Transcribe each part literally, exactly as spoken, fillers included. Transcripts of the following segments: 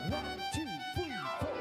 One, two, three, four.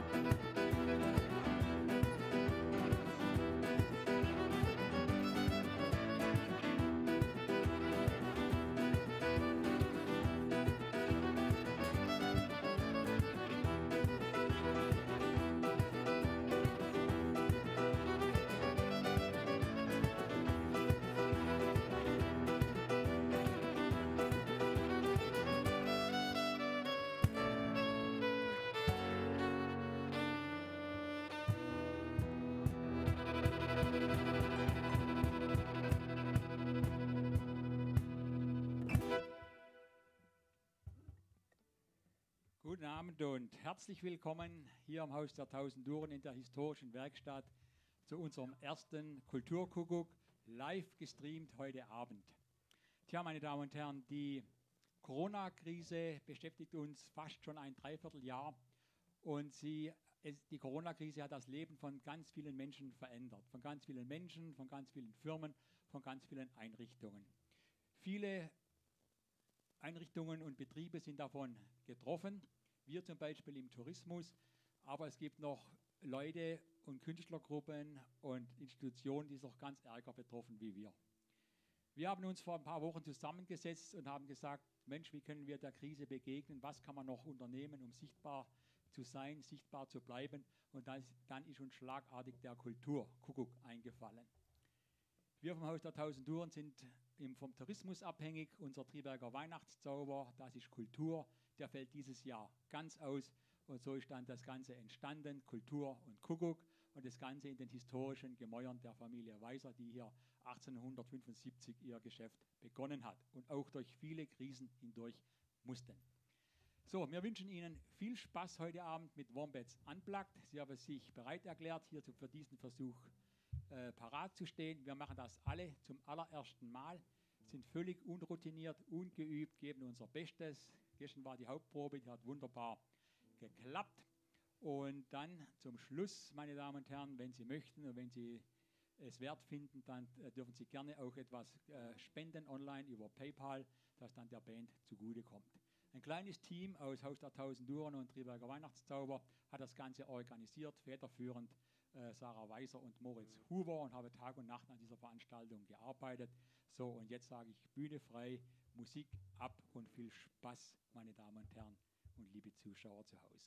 Guten Abend und herzlich willkommen hier im Haus der Tausend Uhren in der historischen Werkstatt zu unserem ersten Kulturkuckuck, live gestreamt heute Abend. Tja, meine Damen und Herren, die Corona-Krise beschäftigt uns fast schon ein Dreivierteljahr und sie, es, die Corona-Krise hat das Leben von ganz vielen Menschen verändert, von ganz vielen Menschen, von ganz vielen Firmen, von ganz vielen Einrichtungen. Viele Einrichtungen und Betriebe sind davon getroffen. Wir zum Beispiel im Tourismus, aber es gibt noch Leute und Künstlergruppen und Institutionen, die sind noch ganz ärger betroffen wie wir. Wir haben uns vor ein paar Wochen zusammengesetzt und haben gesagt, Mensch, wie können wir der Krise begegnen, was kann man noch unternehmen, um sichtbar zu sein, sichtbar zu bleiben, und das, dann ist uns schlagartig der Kulturkuckuck eingefallen. Wir vom Haus der Tausend Uhren sind vom Tourismus abhängig. Unser Triberger Weihnachtszauber, das ist Kultur, der fällt dieses Jahr ganz aus. Und so ist dann das Ganze entstanden, Kultur und Kuckuck, und das Ganze in den historischen Gemäuern der Familie Weiser, die hier achtzehnhundertfünfundsiebzig ihr Geschäft begonnen hat und auch durch viele Krisen hindurch mussten. So, wir wünschen Ihnen viel Spaß heute Abend mit Wombats Unplugged. Sie haben sich bereit erklärt, hier für diesen Versuch Äh, parat zu stehen. Wir machen das alle zum allerersten Mal, sind völlig unroutiniert, ungeübt, geben unser Bestes. Gestern war die Hauptprobe, die hat wunderbar geklappt. Und dann zum Schluss, meine Damen und Herren, wenn Sie möchten und wenn Sie es wert finden, dann äh, dürfen Sie gerne auch etwas äh, spenden online über PayPal, das dann der Band zugutekommt. Ein kleines Team aus Haus der Tausend Uhren und Triberger Weihnachtszauber hat das Ganze organisiert, federführend äh, Sarah Weiser und Moritz Huber, und habe Tag und Nacht an dieser Veranstaltung gearbeitet. So, und jetzt sage ich Bühne frei, Musik ab und viel Spaß, meine Damen und Herren und liebe Zuschauer zu Hause.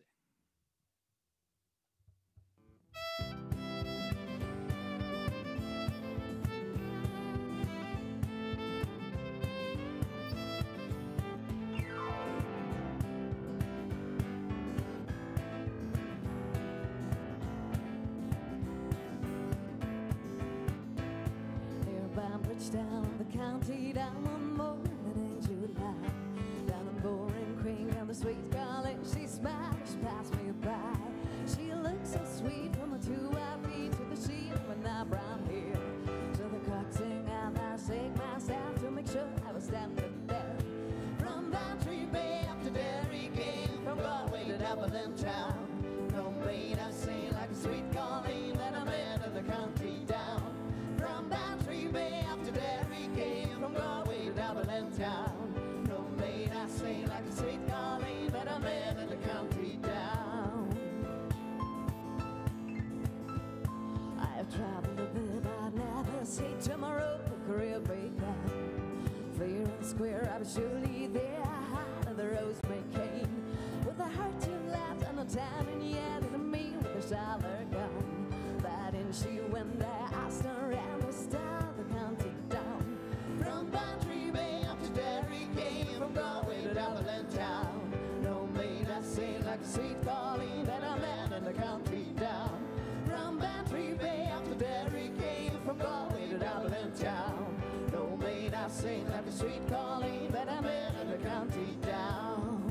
Down the county, down one morning in July, down in Boring Creek, and the sweet girl, and she smiles, she passed me by. She looks so sweet from the two I feet to the sheet with that brown hair, to the coxing, and I shake myself to make sure I was standing there. From Bantry Bay up to Derry Gate, from Galway to Dublin town, no maid I sing like a sweet Colleen that I met in the country down. From Bantry Bay up to Derry Gate, from Galway to Dublin town, no maid I sing like a sweet Colleen that I met in the country down. I have traveled a bit, I'd never see tomorrow the career break down. Fair and square, I was surely there, high in the rosemary cane, with a heart to left and a time and yet and me with a shower gun. That in she went there, I stir and the star the country down. From Bantry Bay up to Derry Gate, from Galway to Dublin town, no maid I sing like a sweet Colleen that I met in the country down. From Bantry Bay up to Derry Gate, from Galway to Dublin town, no maid I sing like a sweet Colleen that I met in the country down.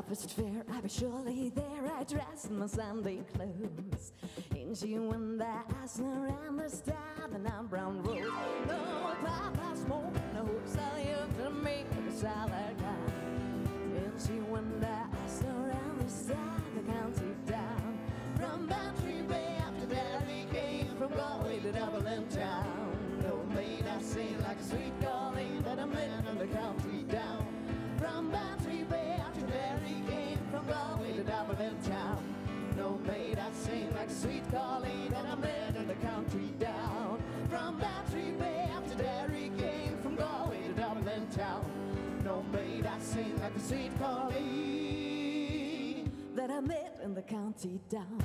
visit fair, I was surely there. I dressed in my Sunday clothes. In she went there, asking around the star, the nine brown rose. No, Papa smoke, no, sell you to me, the salad guy. In she went there, asking around the star, the county down. From Bantry Bay after Derry came, from Galway to Dublin town. No maid I sing like a sweet calling that I met in the county down. From Bantry Bay after Derry came, from Galway to Dublin town. No maid I sing like a sweet calling that I met in the country down. From Bantry Bay after Derry came, from Galway to Dublin town. No maid I sing like a sweet calling that I met in the county down.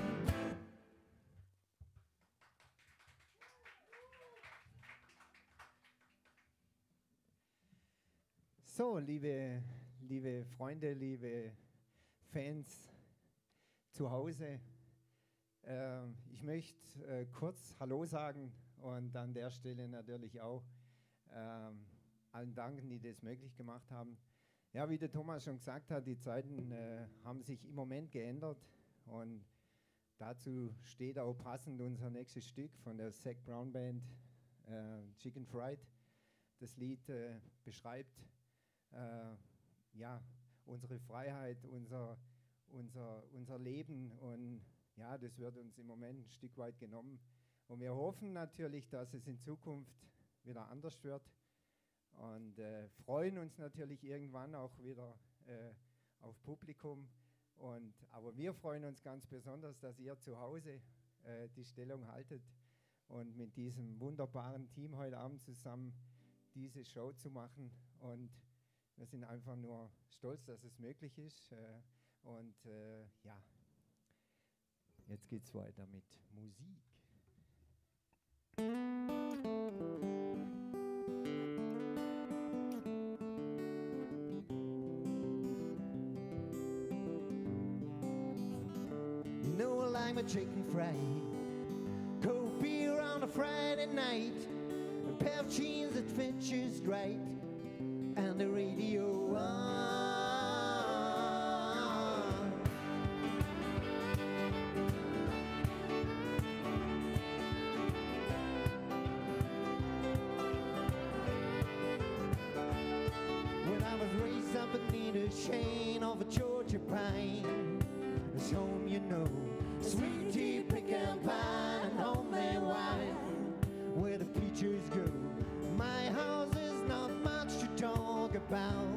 So, liebe, liebe Freunde, liebe Fans zu Hause, äh, ich möchte äh, kurz Hallo sagen und an der Stelle natürlich auch äh, allen danken, die das möglich gemacht haben. Ja, wie der Thomas schon gesagt hat, die Zeiten äh, haben sich im Moment geändert und dazu steht auch passend unser nächstes Stück von der Zac Brown Band, äh, Chicken Fried. Das Lied äh, beschreibt Äh, ja, unsere Freiheit, unser, unser, unser Leben, und ja, das wird uns im Moment ein Stück weit genommen. Und wir hoffen natürlich, dass es in Zukunft wieder anders wird und äh, freuen uns natürlich irgendwann auch wieder äh, auf Publikum. Und, aber wir freuen uns ganz besonders, dass ihr zu Hause äh, die Stellung haltet und mit diesem wunderbaren Team heute Abend zusammen diese Show zu machen. Und wir sind einfach nur stolz, dass es möglich ist. Äh, und äh, ja, jetzt geht's weiter mit Musik. You know I like my chicken fried, cold beer on a Friday night, a pair of jeans that fit just right, and the radio on. When I was raised up beneath the shade of a Georgia pine, it's home, you know, sweet tea, pecan pie, and homemade wine, where the peaches go. My house is not much to talk about,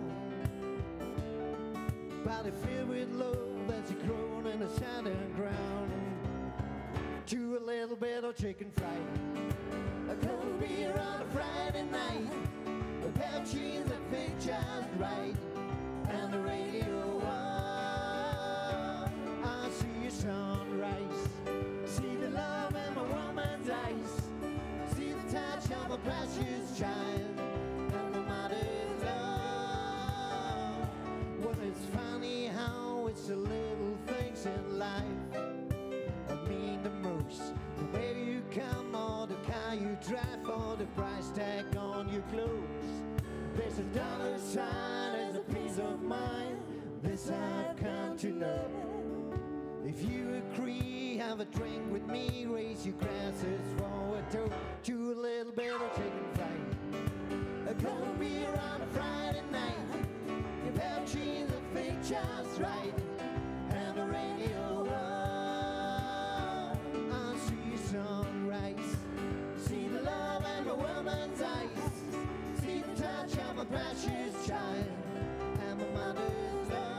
but it's filled with love that's grown in the southern ground. To a little bit of chicken fried, a cold beer on a Friday night, a pair of jeans that fit just right, and the radio on. I see a sunrise, see the love in my woman's eyes, see the touch of a precious child, and the mother's love. Well, it's funny how it's the little things in life that mean the most. The way you come, or the car you drive, or the price tag on your clothes. There's a dollar sign, there's a peace of mind. This I've come to know. If you agree, have a drink with me, raise your glasses for a toast to a little bit of chicken fried, a cold beer on a Friday night, a pair of jeans that fit just right, and the radio on. I see sunrise, see the love in a woman's eyes, see the touch of a precious child, and my mother's love.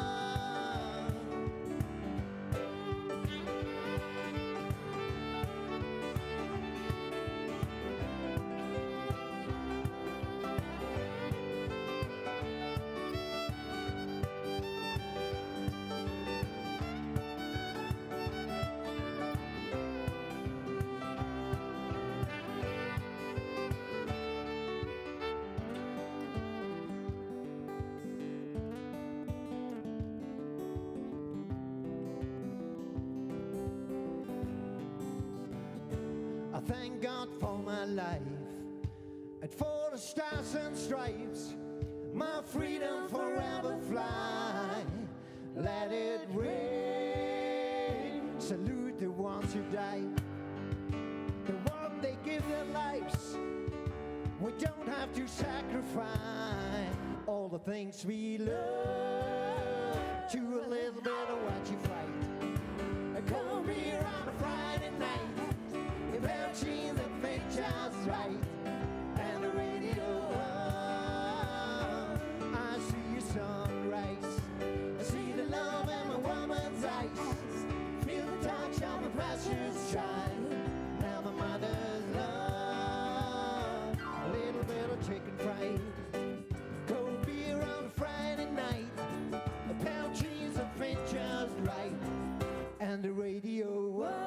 I thank God for my life, and for the stars and stripes, my freedom forever fly. let it ring. Salute the ones who died, the one they give their lives. We don't have to sacrifice all the things we love to a little bit of what you fight. Come here on a Friday night, if our jeans that fit just right, and the radio on. I see your sunrise, I see the love in my woman's eyes, feel the touch of my precious child, now my mother's love. A little bit of chicken fried, cold beer on a Friday night, a pair of jeans that fit just right, and the radio on.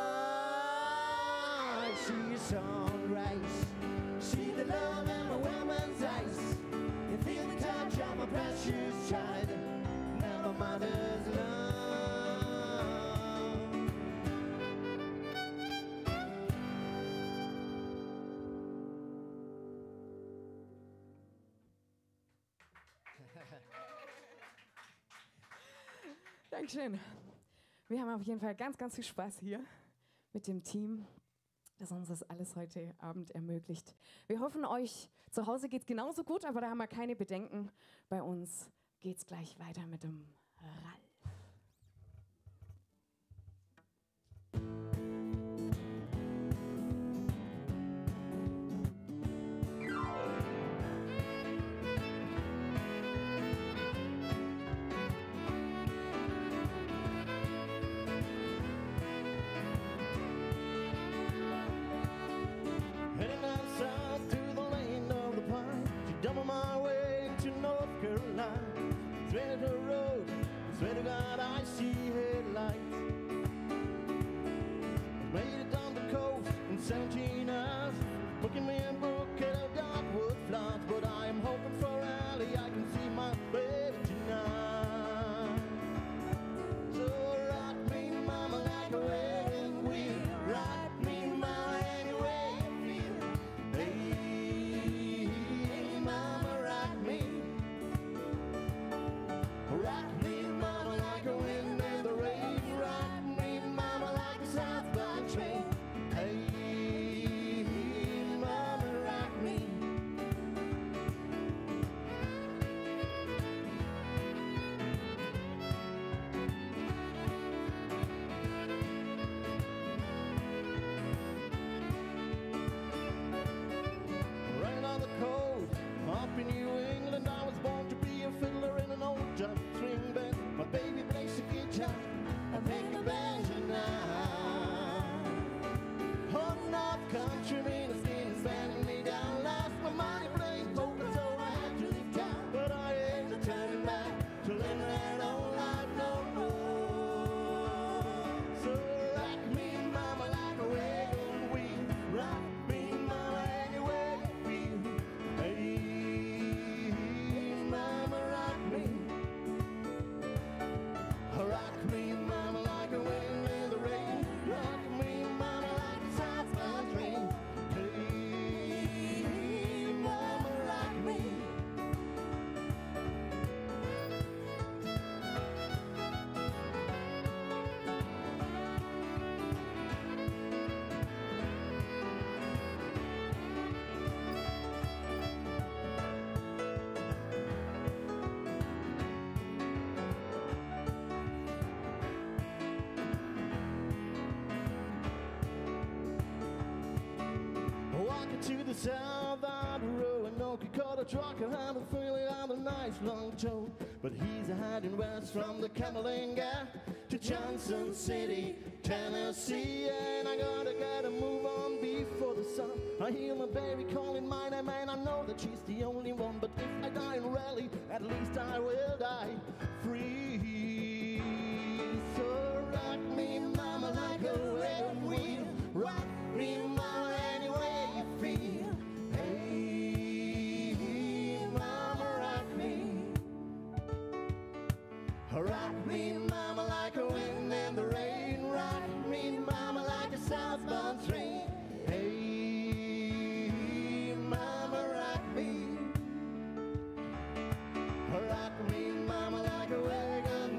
I see your sunrise, see the love in my woman's eyes, you feel the touch of my precious child, now my mother's love. Dankeschön. Wir haben auf jeden Fall ganz, ganz viel Spaß hier mit dem Team, das uns das alles heute Abend ermöglicht. Wir hoffen, euch zu Hause geht es genauso gut, aber da haben wir keine Bedenken. Bei uns geht es gleich weiter mit dem Ralf. Heading down south to the land of the pine, to double my way to North Carolina. Straight to the road, swear to God I see headlights. Made it down the coast in seventeen hours, booking me a book at a Dogwood Flats, but I am hoping for Allie, I can see my baby tonight. So rock me, mama, like a wedding wheel. Rock me, mama, any way you feel. Hey, mama, rock me. Rock me, mama, like a wind in the rain. Rock me, mama, like a southbound train. Hey, mama, rock me. Right on the coast, up in New England, I was born to be a fiddler in an old time swing band. My baby plays the guitar, I make the banjo now. Oh, North Country ministry is standing me down. Lost my money playing poker, so I had to leave town. But I ain't turning back to live that old life no more. So rock me, mama, like a wagon wheel. Rock me, mama, any way you feel. Hey, mama, rock me. Rock me, mama, like a wind in the rain. Rock me, mama, like a southbound train. Hey, mama, rock me. Walking to the south of the Roanoke, caught a trucker, had a feeling on a nice long tow. But he's heading west from the Camelanga to Johnson City, Tennessee. And I gotta get a move on before the sun. I hear my baby calling my name, and I know that she's the only one. But if I die in rally, at least I will die free. So rock me, mama, like a wedding wheel. Rock me, mama, any way you feel. Hey, mama, rock me. Rock me, mama, like a wind in the rain. Rock me, mama, like a southbound train. Hey, mama, rock me. Rock me, mama, like a wagon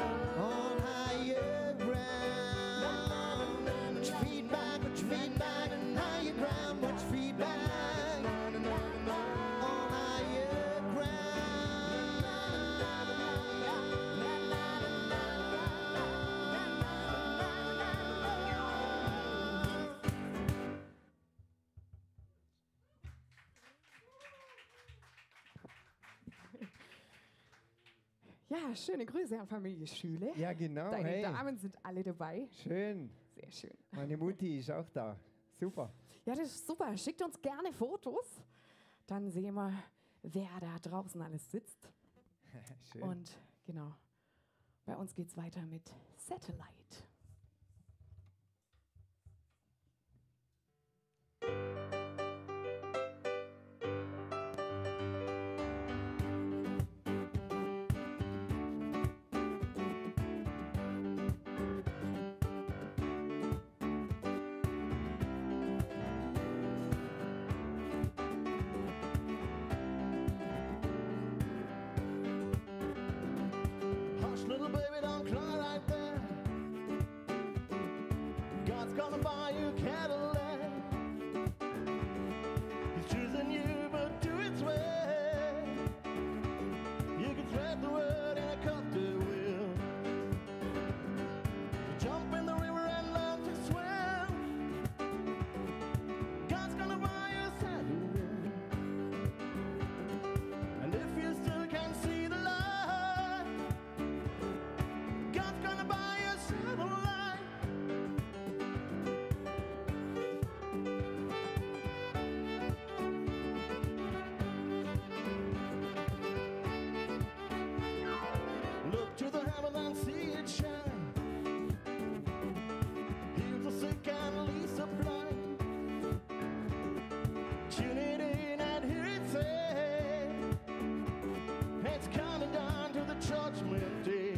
Ja, schöne Grüße an Familie Schüle. Ja, genau. Deine Hey, Damen sind alle dabei. schön. Sehr schön. Meine Mutti ist auch da. Super. Ja, das ist super. Schickt uns gerne Fotos. Dann sehen wir, wer da draußen alles sitzt. Schön. Und genau, bei uns geht's weiter mit Satellite. Hush, little baby, don't cry right there. God's gonna buy you a Cadillac. He's choosing you, but do it way. You can thread the word in a copter wheel. Jump in the river and learn to swim. God's gonna buy you a saddle. And if you still can't see the light, God's gonna buy you a satellite. Look to the heaven and see it shine. Heal the sick and release the blind. Tune it in and hear it say, it's counting down to the judgment day.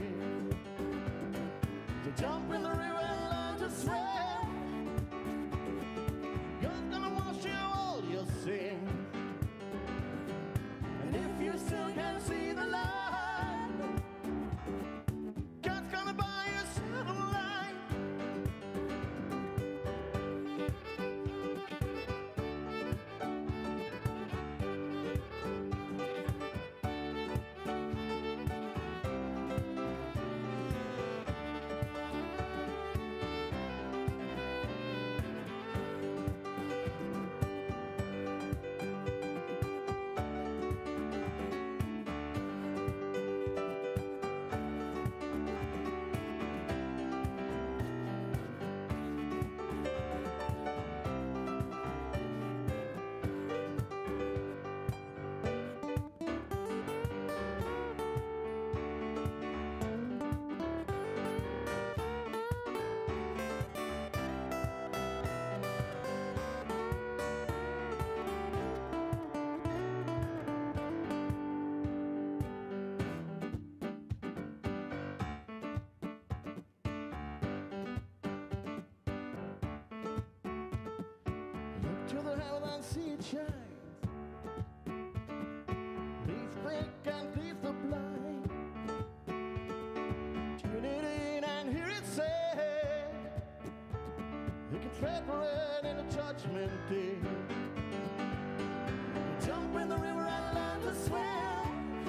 So jump in the river and learn to swim. God's gonna wash you all your sins. And if you still can't see the light, God's gonna buy you a satellite. Look to the heaven and see it shine. Please blink and please the blind. Tune it in and hear it say, you can tread for it in a judgment day. Jump in the river and learn to swim.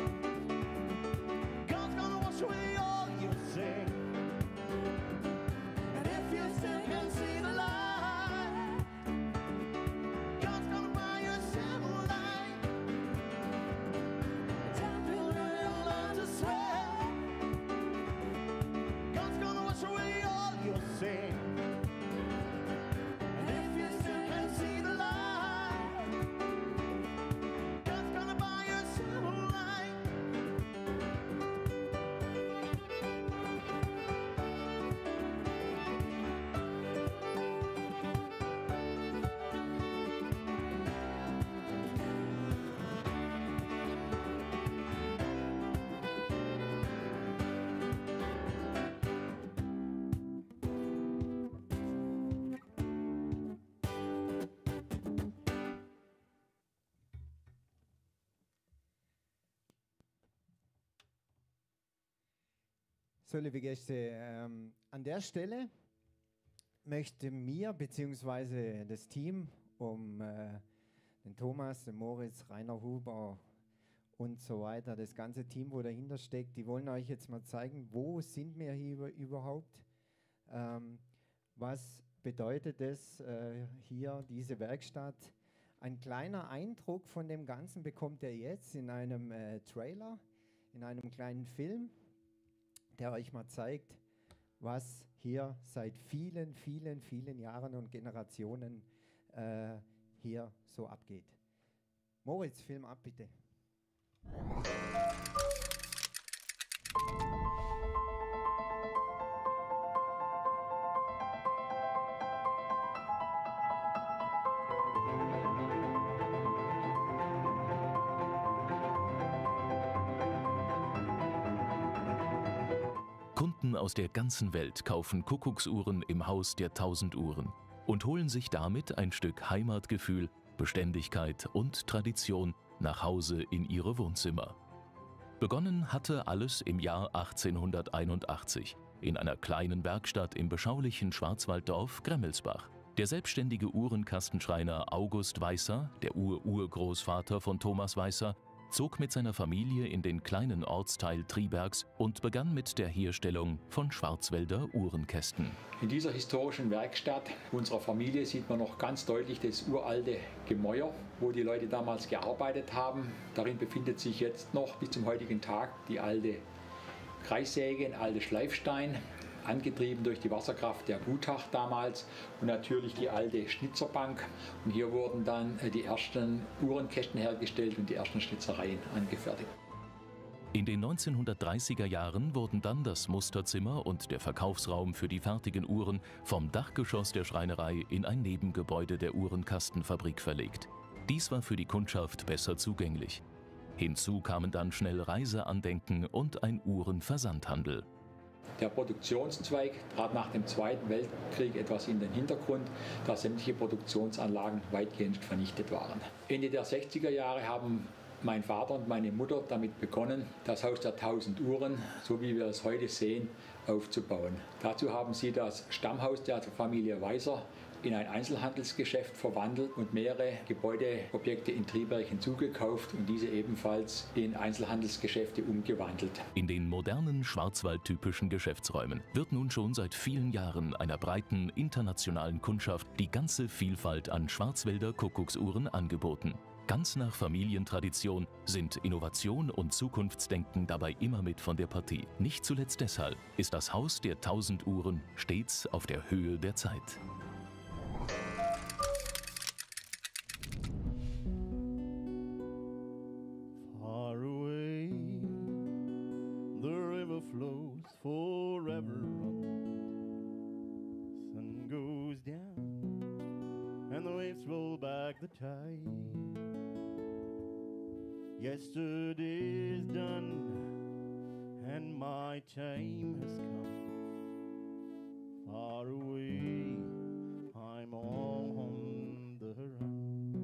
God's gonna wash away all your sin. And if you still can see the light, God's gonna buy you a satellite. Jump in the river and learn to swim. God's gonna wash away all your sin. And if you still can see the light, God's gonna buy you a satellite. So, liebe Gäste, ähm, an der Stelle möchte mir bzw. das Team um äh, den Thomas, den Moritz, Rainer Huber und so weiter, das ganze Team, wo dahinter steckt, die wollen euch jetzt mal zeigen, wo sind wir hier über, überhaupt, ähm, was bedeutet es äh, hier, diese Werkstatt. Ein kleiner Eindruck von dem Ganzen bekommt ihr jetzt in einem äh, Trailer. in einem kleinen Film, der euch mal zeigt, was hier seit vielen, vielen, vielen Jahren und Generationen äh, hier so abgeht. Moritz, film ab bitte. Kunden aus der ganzen Welt kaufen Kuckucksuhren im Haus der tausend Uhren und holen sich damit ein Stück Heimatgefühl, Beständigkeit und Tradition nach Hause in ihre Wohnzimmer. Begonnen hatte alles im Jahr achtzehnhunderteinundachtzig in einer kleinen Werkstatt im beschaulichen Schwarzwalddorf Gremmelsbach. Der selbstständige Uhrenkastenschreiner August Weißer, der Ur-Urgroßvater von Thomas Weißer, zog mit seiner Familie in den kleinen Ortsteil Tribergs und begann mit der Herstellung von Schwarzwälder Uhrenkästen. In dieser historischen Werkstatt unserer Familie sieht man noch ganz deutlich das uralte Gemäuer, wo die Leute damals gearbeitet haben. Darin befindet sich jetzt noch bis zum heutigen Tag die alte Kreissäge, ein alter Schleifstein, angetrieben durch die Wasserkraft der Gutach damals und natürlich die alte Schnitzerbank. Und hier wurden dann die ersten Uhrenkästen hergestellt und die ersten Schnitzereien angefertigt. In den neunzehnhundertdreißiger Jahren wurden dann das Musterzimmer und der Verkaufsraum für die fertigen Uhren vom Dachgeschoss der Schreinerei in ein Nebengebäude der Uhrenkastenfabrik verlegt. Dies war für die Kundschaft besser zugänglich. Hinzu kamen dann schnell Reiseandenken und ein Uhrenversandhandel. Der Produktionszweig trat nach dem Zweiten Weltkrieg etwas in den Hintergrund, da sämtliche Produktionsanlagen weitgehend vernichtet waren. Ende der sechziger Jahre haben mein Vater und meine Mutter damit begonnen, das Haus der tausend Uhren, so wie wir es heute sehen, aufzubauen. Dazu haben sie das Stammhaus der Familie Weißer in ein Einzelhandelsgeschäft verwandelt und mehrere Gebäudeobjekte in Triberg hinzugekauft und diese ebenfalls in Einzelhandelsgeschäfte umgewandelt. In den modernen schwarzwaldtypischen Geschäftsräumen wird nun schon seit vielen Jahren einer breiten internationalen Kundschaft die ganze Vielfalt an Schwarzwälder Kuckucksuhren angeboten. Ganz nach Familientradition sind Innovation und Zukunftsdenken dabei immer mit von der Partie. Nicht zuletzt deshalb ist das Haus der tausend Uhren stets auf der Höhe der Zeit. Far away, the river flows forever on. Sun goes down, and the waves roll back the tide. Yesterday's done, and my time has come. Far away, I'm on the run.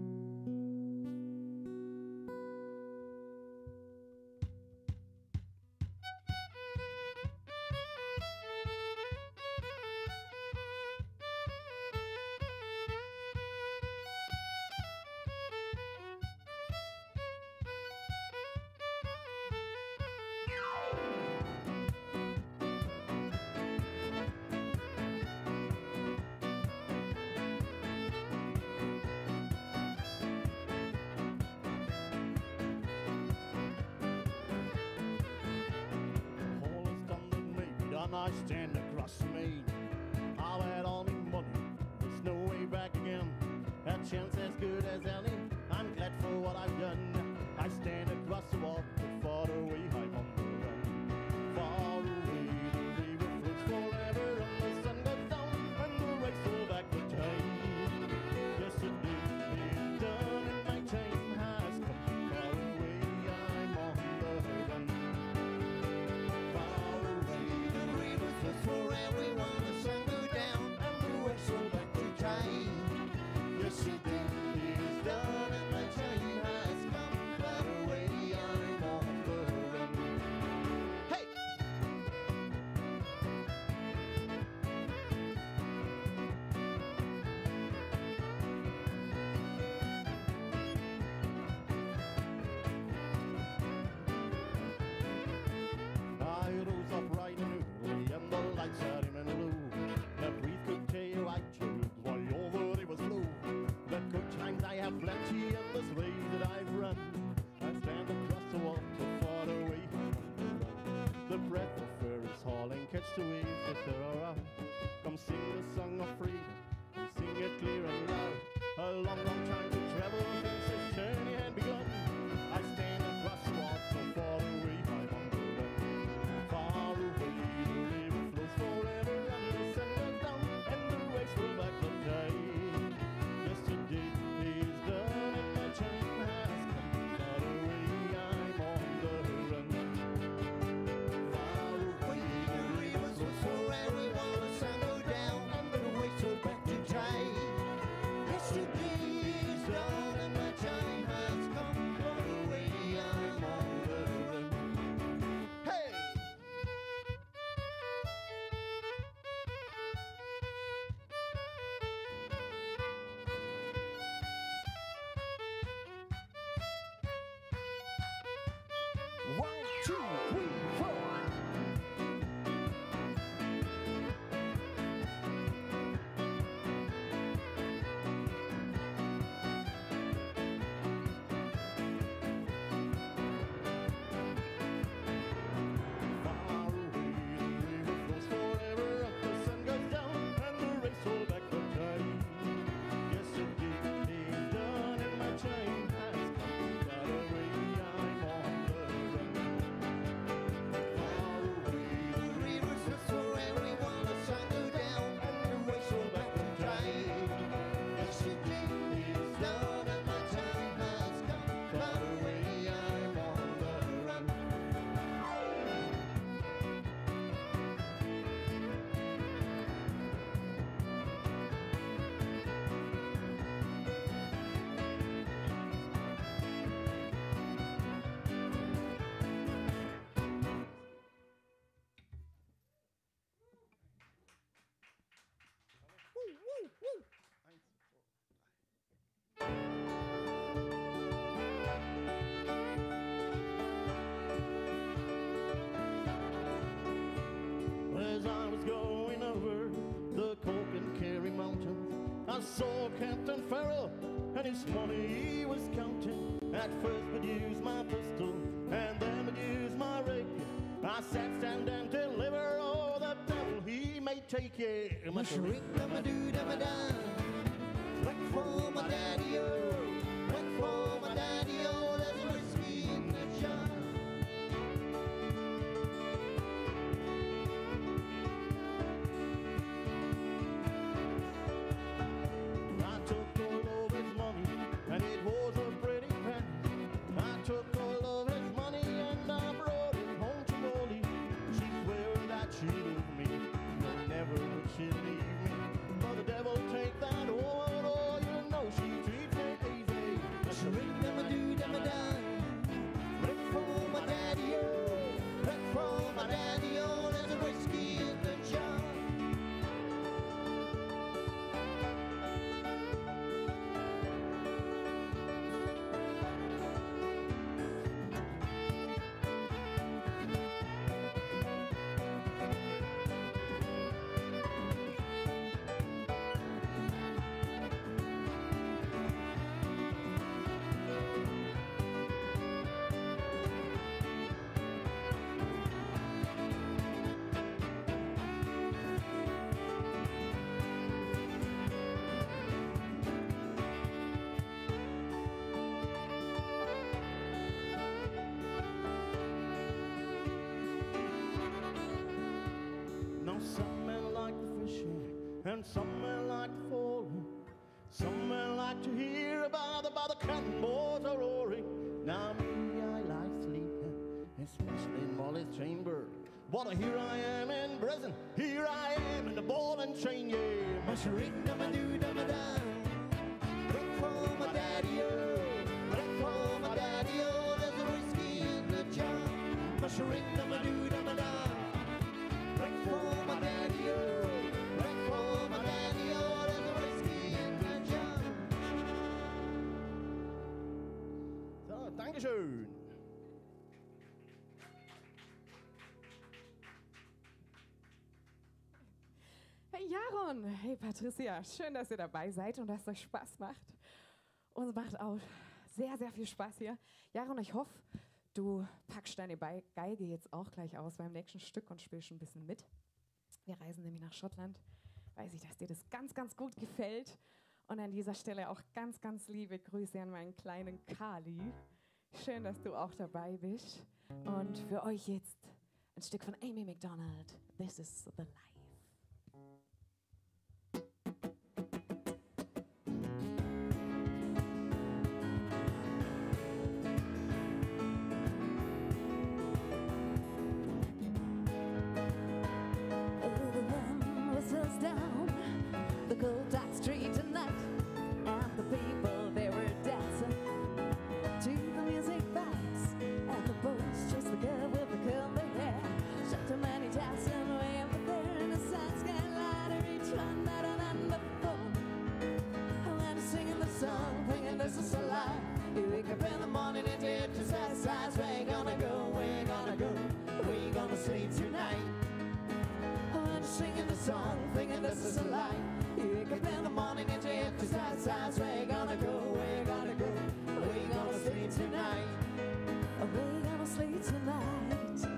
I stand across the main. I've had all my money, there's no way back again. A chance as good as any, I'm glad for what I've done. I stand across the wall, far away, I'm on the run. Far away, the river flows forever, and the sun goes down, and the waves roll back the tide. Yesterday is done, and my time has come. Far away, I'm on the run. Far away, For everyone, the sun go down and the waves roll back the tide. Yesterday is done and my time has come. Far away, I'm on the run. two, three, four. As I was going over the Cork and Kerry mountains, I saw Captain Farrell and his money he was counting. At first would use my pistol and then would use my rapier. I sat stand and deliver, oh the devil he may take it. My shriek, dama doo, dama da. Back for my daddy-o, back for my daddy-o. There's whiskey in the jar. I took all of his money, and it was a pretty penny. I took all of his money, and I brought it home to Molly. She swore that she loved me, but never would she leave me. But the devil take that woman, oh, you know she treats me easy. My shriek, dama doo, dama da. Back for my daddy-o, back for my daddy-o. There's a whiskey in the jar. Now some men like the fishing, and some men like the falling. Some men like to hear about, about the cannonballs are roaring. Now me, I like sleeping, especially in Molly's chamber. But here I am in prison, here I am in the ball and chain, yeah. My shriek, dama doo, dama da. Back for my daddy-o, back for my daddy-o. There's a whiskey in the jar. My shriek, dama doo, dama da. Back for my daddy-o, back for my daddy-o. There's a whiskey in the jar. So, Dankeschön. Hey Jaron, hey Patricia, schön, dass ihr dabei seid und dass es euch Spaß macht. Uns macht auch sehr, sehr viel Spaß hier. Jaron, ich hoffe, du packst deine Bei- Geige jetzt auch gleich aus beim nächsten Stück und spielst ein bisschen mit. Wir reisen nämlich nach Schottland. Weiß ich, dass dir das ganz, ganz gut gefällt. Und an dieser Stelle auch ganz, ganz liebe Grüße an meinen kleinen Kali. Schön, dass du auch dabei bist. Und für euch jetzt ein Stück von Amy Macdonald. This is the life. Down the cold dark street tonight, and the people they were dancing to the music box, and the boys just the girl with the curly hair, shut to many dancing way up there in the sun sky light, each one better than before. And when they're singing the song, thinking this is a life, you wake up in the morning and you just exercise. We're gonna go, we're gonna sleep tonight. Oh, I'm singing the song, thinking this is a lie. You wake up in the morning and you exercise. Where you gonna go, where you gonna go, where you gonna sleep tonight. Oh, where you gonna sleep tonight?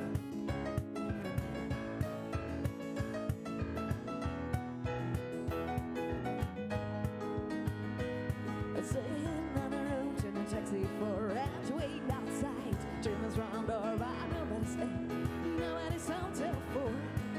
Sitting on the road in a taxi for a ride, waiting outside. Dreamers round or by, nobody's there, nobody's home till four.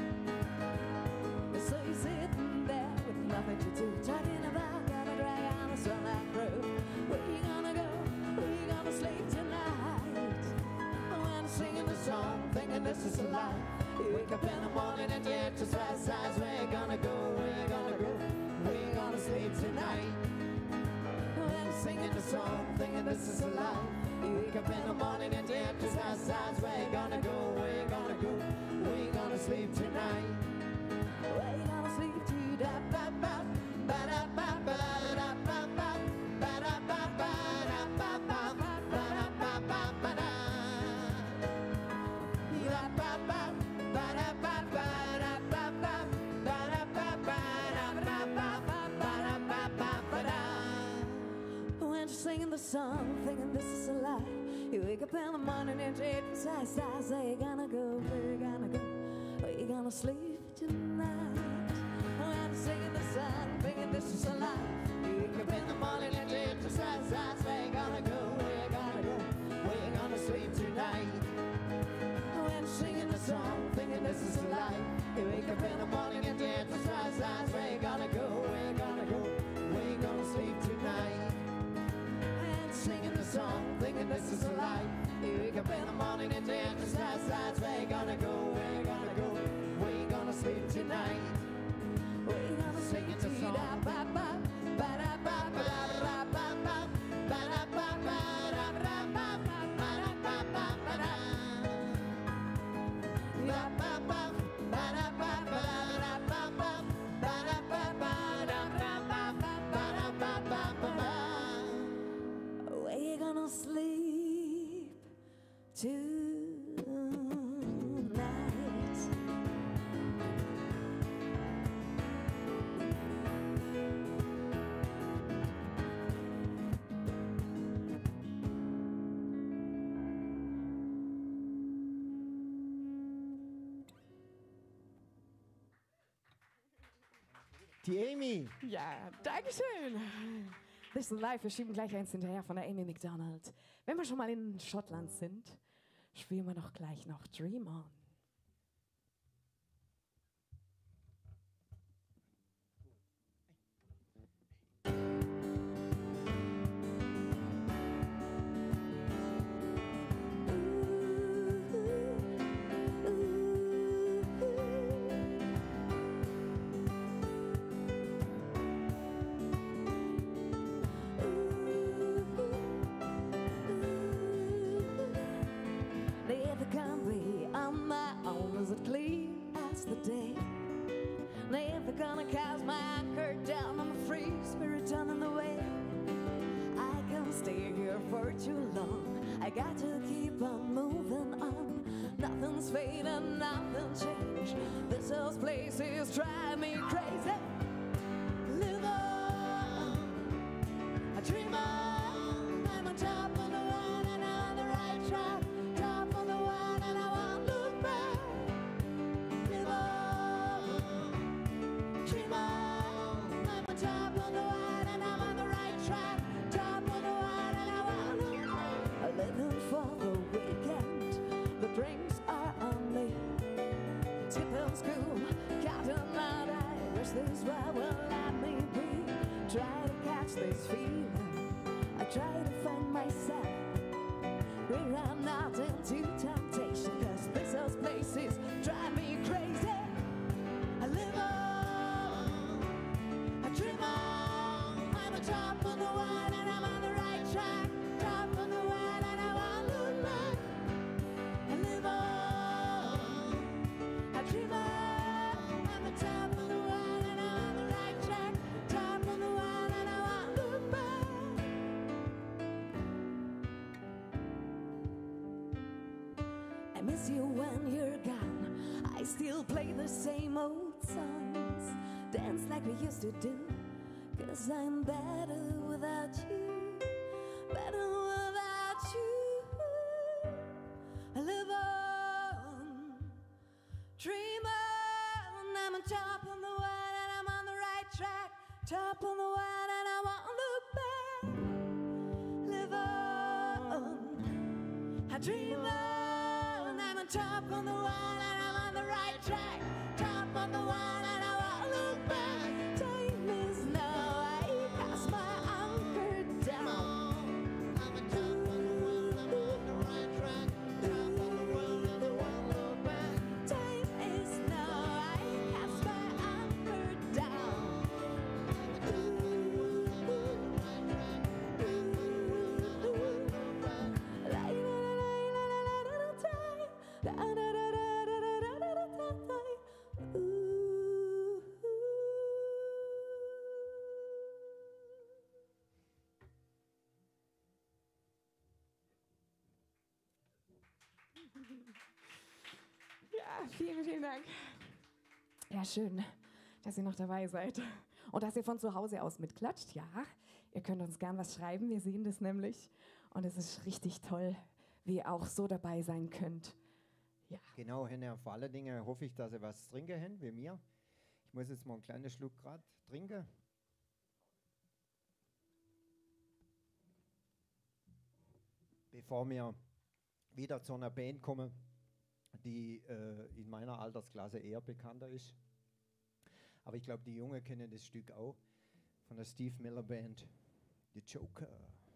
So you're sitting there with nothing to do, talking about gonna drag on a sunlight road. Where you gonna go? Where you gonna sleep tonight? Oh, I'm singing the song, thinking this is a lie. You wake up in the morning and you exercise. Where you gonna go, where you gonna go, where you gonna sleep tonight. Singing the song, thinking this is a lie. You wake up in the morning and you exercise. Where you gonna go, where you gonna go, where you gonna sleep tonight. Where you gonna sleep tonight? Ba ba ba da ba ba da ba ba ba da ba ba da ba ba ba da ba ba ba da. Da ba ba ba da ba ba da ba ba ba da ba ba da ba ba ba da ba ba ba da. When you're singing the song, thinking this is a lie. You wake up in the morning and you exercise. Where you gonna go, where you gonna go, where you gonna sleep tonight? When you're singing the song, thinking this is a lie. You wake up in the morning and you exercise. Where you gonna go, where you gonna go, where you gonna sleep tonight? When you're singing the song, thinking this is a lie. You wake up in the morning and you exercise. Where you gonna go, where you gonna go, where you gonna sleep tonight? Singing the song, thinking this is a lie. You wake up in the morning and you exercise. Where you gonna go, where you gonna go, where you gonna sleep tonight? Where you gonna sleep Singing the song, tonight? ba ba ba da ba ba da ba ba ba da ba ba da ba ba ba da ba ba ba da. Da ba ba ba da ba ba da ba ba ba da ba ba da ba ba ba da ba ba ba ba. Where you gonna sleep tonight? Die Amy. Ja, Dankeschön. This is live. Wir schieben gleich eins hinterher von der Amy McDonald. Wenn wir schon mal in Schottland sind, spielen wir doch gleich noch Dream On. Never can be on my own as clear as the day. Never gonna cast my anchor down. I'm a free spirit on in the way. I can't stay here for too long. I got to keep on moving on. Nothing's fading, nothing changed. This whole place is driving me crazy. Live on, I dream on. I'm on top of the world and on the right track. Top of the world and I won't look back. Live on, dream on. I'm on top of the world and I'm on the right track. Top of the world and I won't look back. Living for the weekend. The drinks are on me. Skipping school, counting out. I wish this world will let me be. Try to catch this feeling. I try to find myself. We run out into temptation, cause this whole place is driving me crazy. I live on, I dream on. I'm on top of the world and I'm on the right track. Top of the world and I won't look back. I live on, I dream on. I'm on top of the world and I'm on the right track. Top of the world and I won't look back. miss you when you're gone. I still play the same old songs, dance like we used to do, 'cause I'm better without you, better without you. I live on, dream on, I'm on top of the world and I'm on the right track, top of the world and I won't look back. Live on, I dream on, I'm on top of the world and I'm on the right track, top of the world and I won't look back. Time is now, I cast my anchor down. I'm on top of the world, I'm on the right track, top of the world and I won't look back. Time is now, I cast my anchor down. Ja, vielen, vielen Dank. Ja, schön, dass ihr noch dabei seid. Und dass ihr von zu Hause aus mitklatscht, ja. Ihr könnt uns gern was schreiben, wir sehen das nämlich. Und es ist richtig toll, wie ihr auch so dabei sein könnt. Ja. Genau, Henne, vor allen Dingen hoffe ich, dass ihr was trinken habt, wie mir. Ich muss jetzt mal einen kleinen Schluck gerade trinken. Bevor wir wieder zu einer Band kommen, die äh, in meiner Altersklasse eher bekannter ist. Aber ich glaube, die Jungen kennen das Stück auch von der Steve Miller Band, The Joker.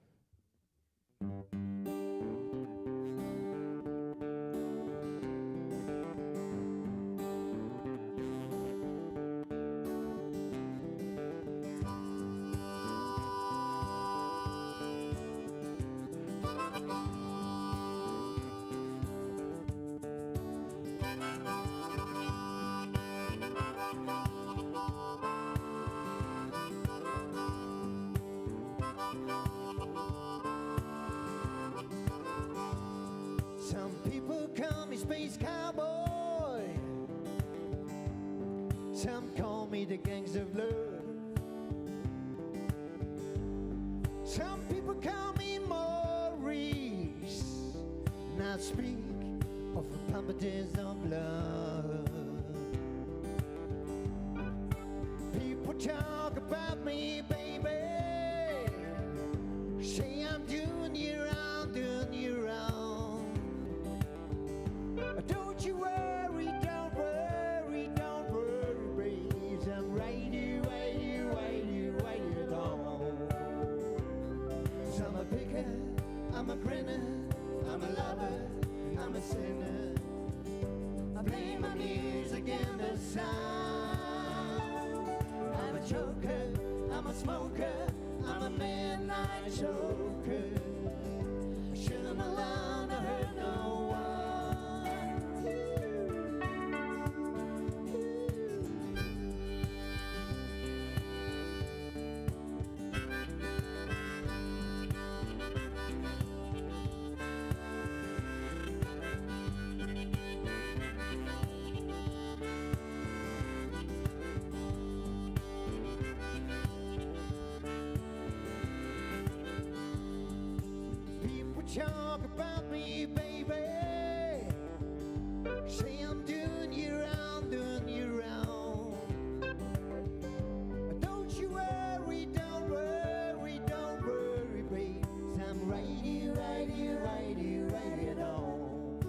Some people call me Space Cowboy. Some call me the Gangs of Love. Some people call me Maurice. And I speak of the puppets of love. People talk about me, baby. Say I'm doing you wrong, doing you wrong. Don't you worry, don't worry, don't worry, please. I'm right here, right here, right here, right here, don't. 'Cause I'm a picker, I'm a grinner, I'm a lover, I'm a sinner. I play my music in the sound. I'm a joker, I'm a smoker, I'm a midnight joker. I shouldn't allow to hurt no one. People talk about me, baby. Say I'm doing you wrong, doing you wrong. Don't you worry, don't worry, don't worry, please. I'm right here, right here, right here, right here, don't.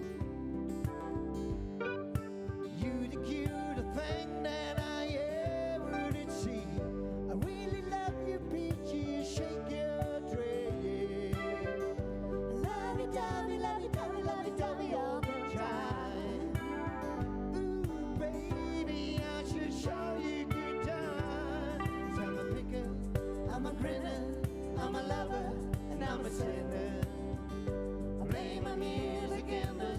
You the cutest thing that I ever did see. I really love you, peachy, shake your dress. Lovey-dovey, lovey-dovey, lovey-dovey all the time. Ooh, baby, I should show you good time. 'Cause I'm a picker, I'm a grinner, I'm a lover, and I'm a sinner. I play my music in the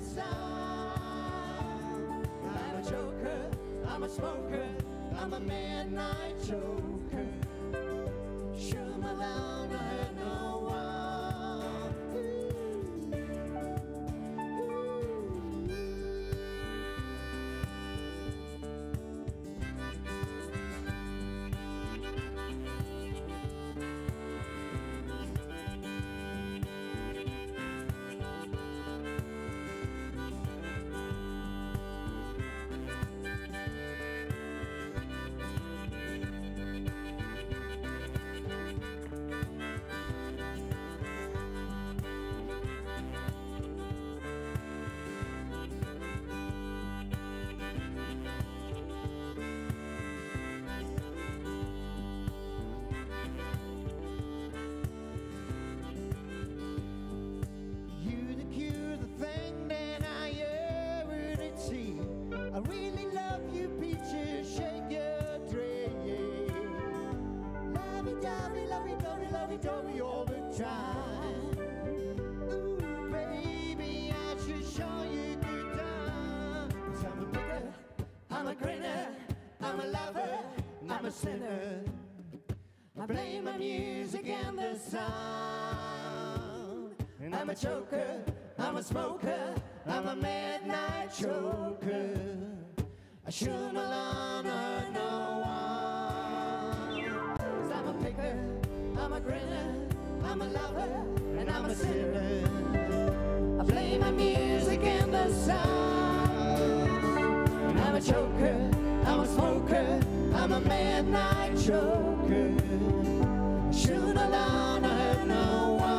sound. I'm a joker, I'm a smoker, I'm a midnight joker. Sure, my loud, I hurt no one. Ooh, ooh. lovey-dovey, lovey-dovey all the time. Ooh, baby, I should show you a good time. 'Cause I'm a picker, I'm a grinner, I'm a lover, I'm a sinner. I play my music and the sound. And I'm a joker, I'm a smoker, I'm a midnight choker. I shouldn't honor no one. 'Cause I'm a picker, I'm a grinner, I'm a lover, and I'm a sinner. I play my music in the sound. And I'm a joker, I'm a smoker, I'm a midnight choker. I shouldn't honor no one.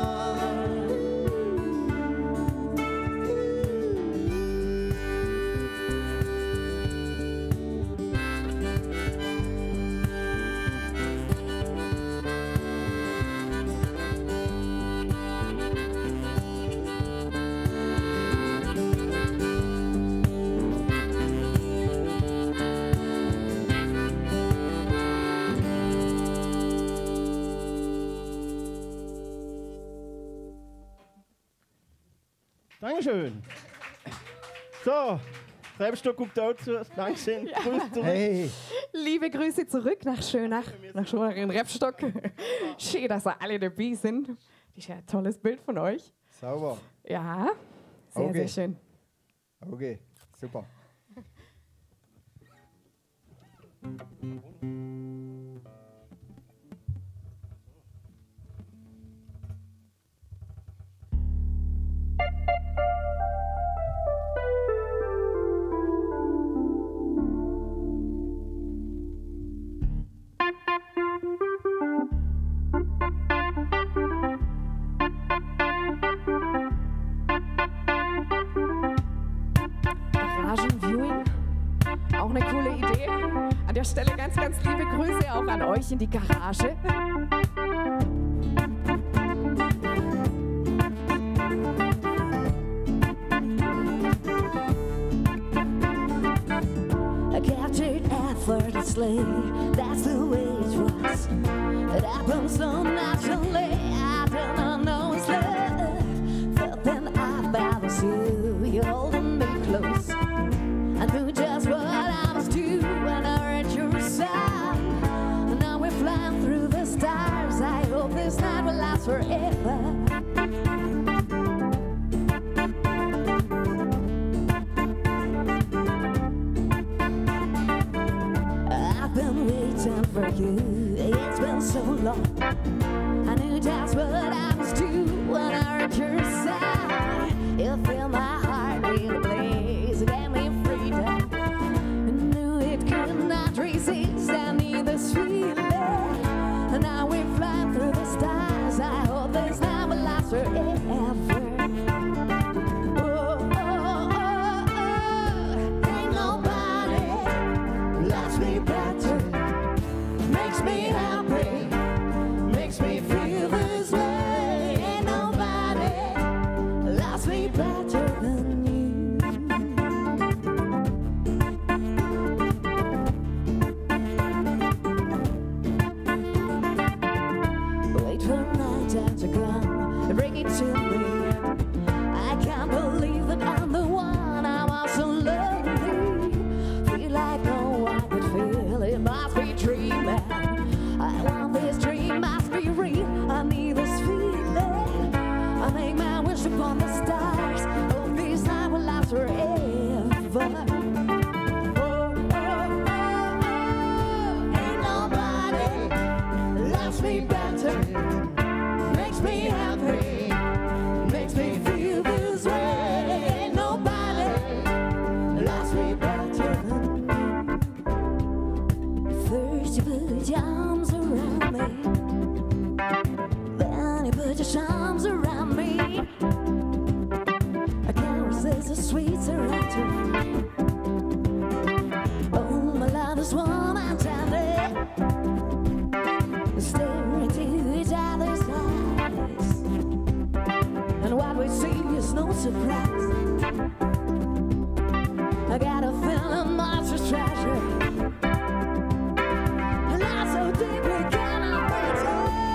Dankeschön. So, Rebstock guckt auch zu. Dankeschön. Ja. Grüß zurück. Hey, Liebe Grüße zurück nach Schönach, nach Schönach in Rebstock. Schön, dass ihr alle dabei sind. Das ist ja ein tolles Bild von euch. sauber. Ja, sehr, Okay. sehr schön. Okay, super. Garagenviewing, auch eine coole Idee. An der Stelle ganz, ganz liebe Grüße auch an euch in die Garage. I captured effortlessly, that's the way it was. It happens so naturally, I do not know it's love. But then I balance you, you're holding me close. I knew just what I must do when I heard your sound. And now we're flying through the stars, I hope this night will last forever. I've been waiting for you, it's been so long. I knew just what I must do when I heard your sigh. You fill my heart with a blaze, gave me freedom. I knew it could not resist, I need this feeling. And now we're flying through the stars, I hope this night will last forever. Oh, oh, oh, oh. Ain't nobody loves me better, makes me happy, makes me feel this way. Ain't nobody loves me better than you. Wait for night time to come, bring it to me. I can't believe that I'm the one, I was so lonely. Feel like no one could feel it, must be dreaming. I want this dream, must be real. I need this feeling. I make my wish upon the stars. Hope this night will last forever. Oh, oh, oh, oh. Ain't nobody loves me better, makes me happy, makes me feel this way. Ain't nobody loves me better than you. First you put your arms around me, then you put your arms around me. A caress is a sweet surrender. Oh, my love is warm and tender. Stare into each other's eyes, and what we see is no surprise. I got a feeling monstrous treasure, and I'm so deep we cannot reach it.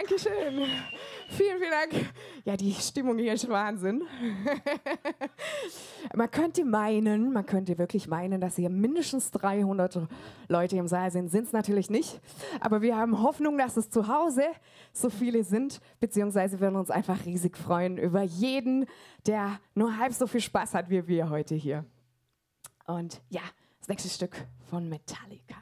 Dankeschön. Vielen, vielen Dank. Ja, die Stimmung hier ist Wahnsinn. Man könnte meinen, man könnte wirklich meinen, dass hier mindestens dreihundert Leute im Saal sind. Sind es natürlich nicht. Aber wir haben Hoffnung, dass es zu Hause so viele sind. Beziehungsweise würden uns einfach riesig freuen über jeden, der nur halb so viel Spaß hat wie wir heute hier. Und ja, das nächste Stück von Metallica.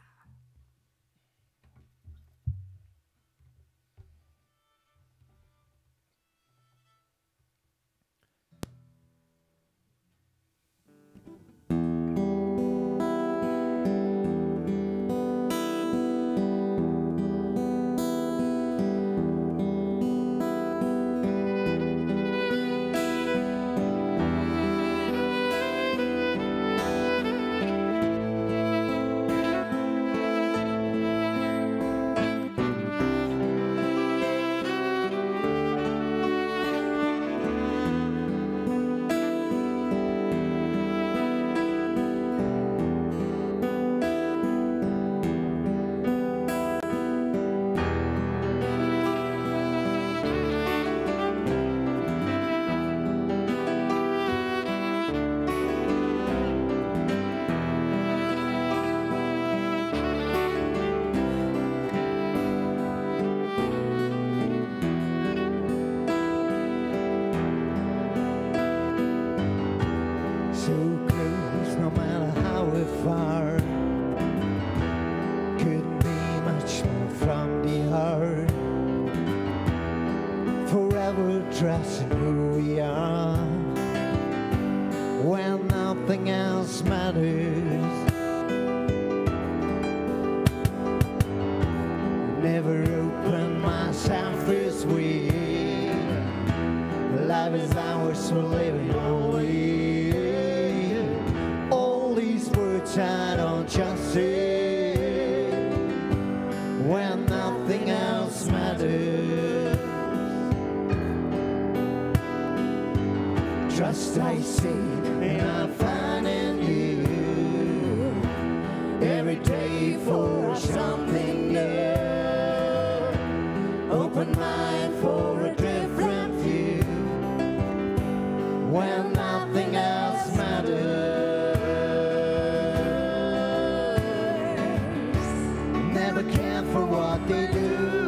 Trusting who we are when nothing else matters. Never opened myself this way. Life is ours, we're living only. All these words I don't just say when nothing else matters. Trust I see and I find in you every day for something new. Open mind for a different view when nothing else matters. Never care for what they do.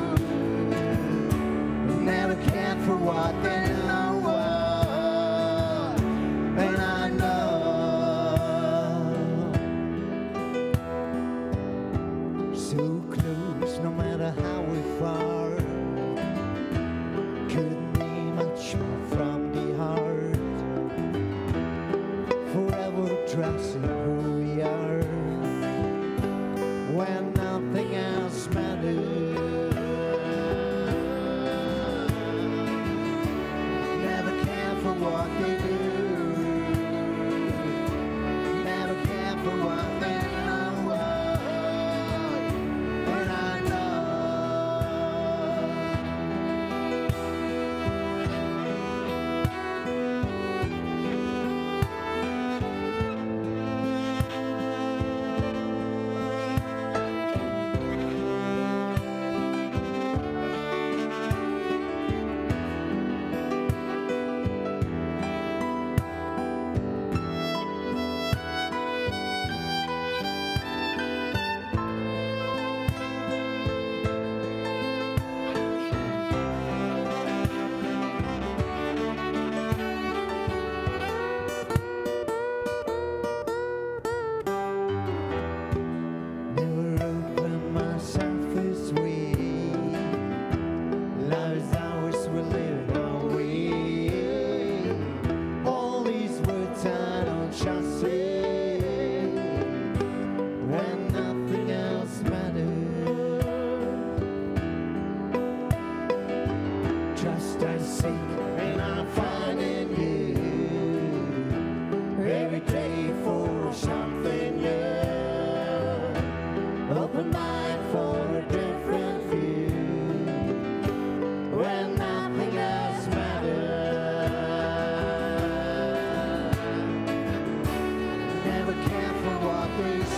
Never care for what they know.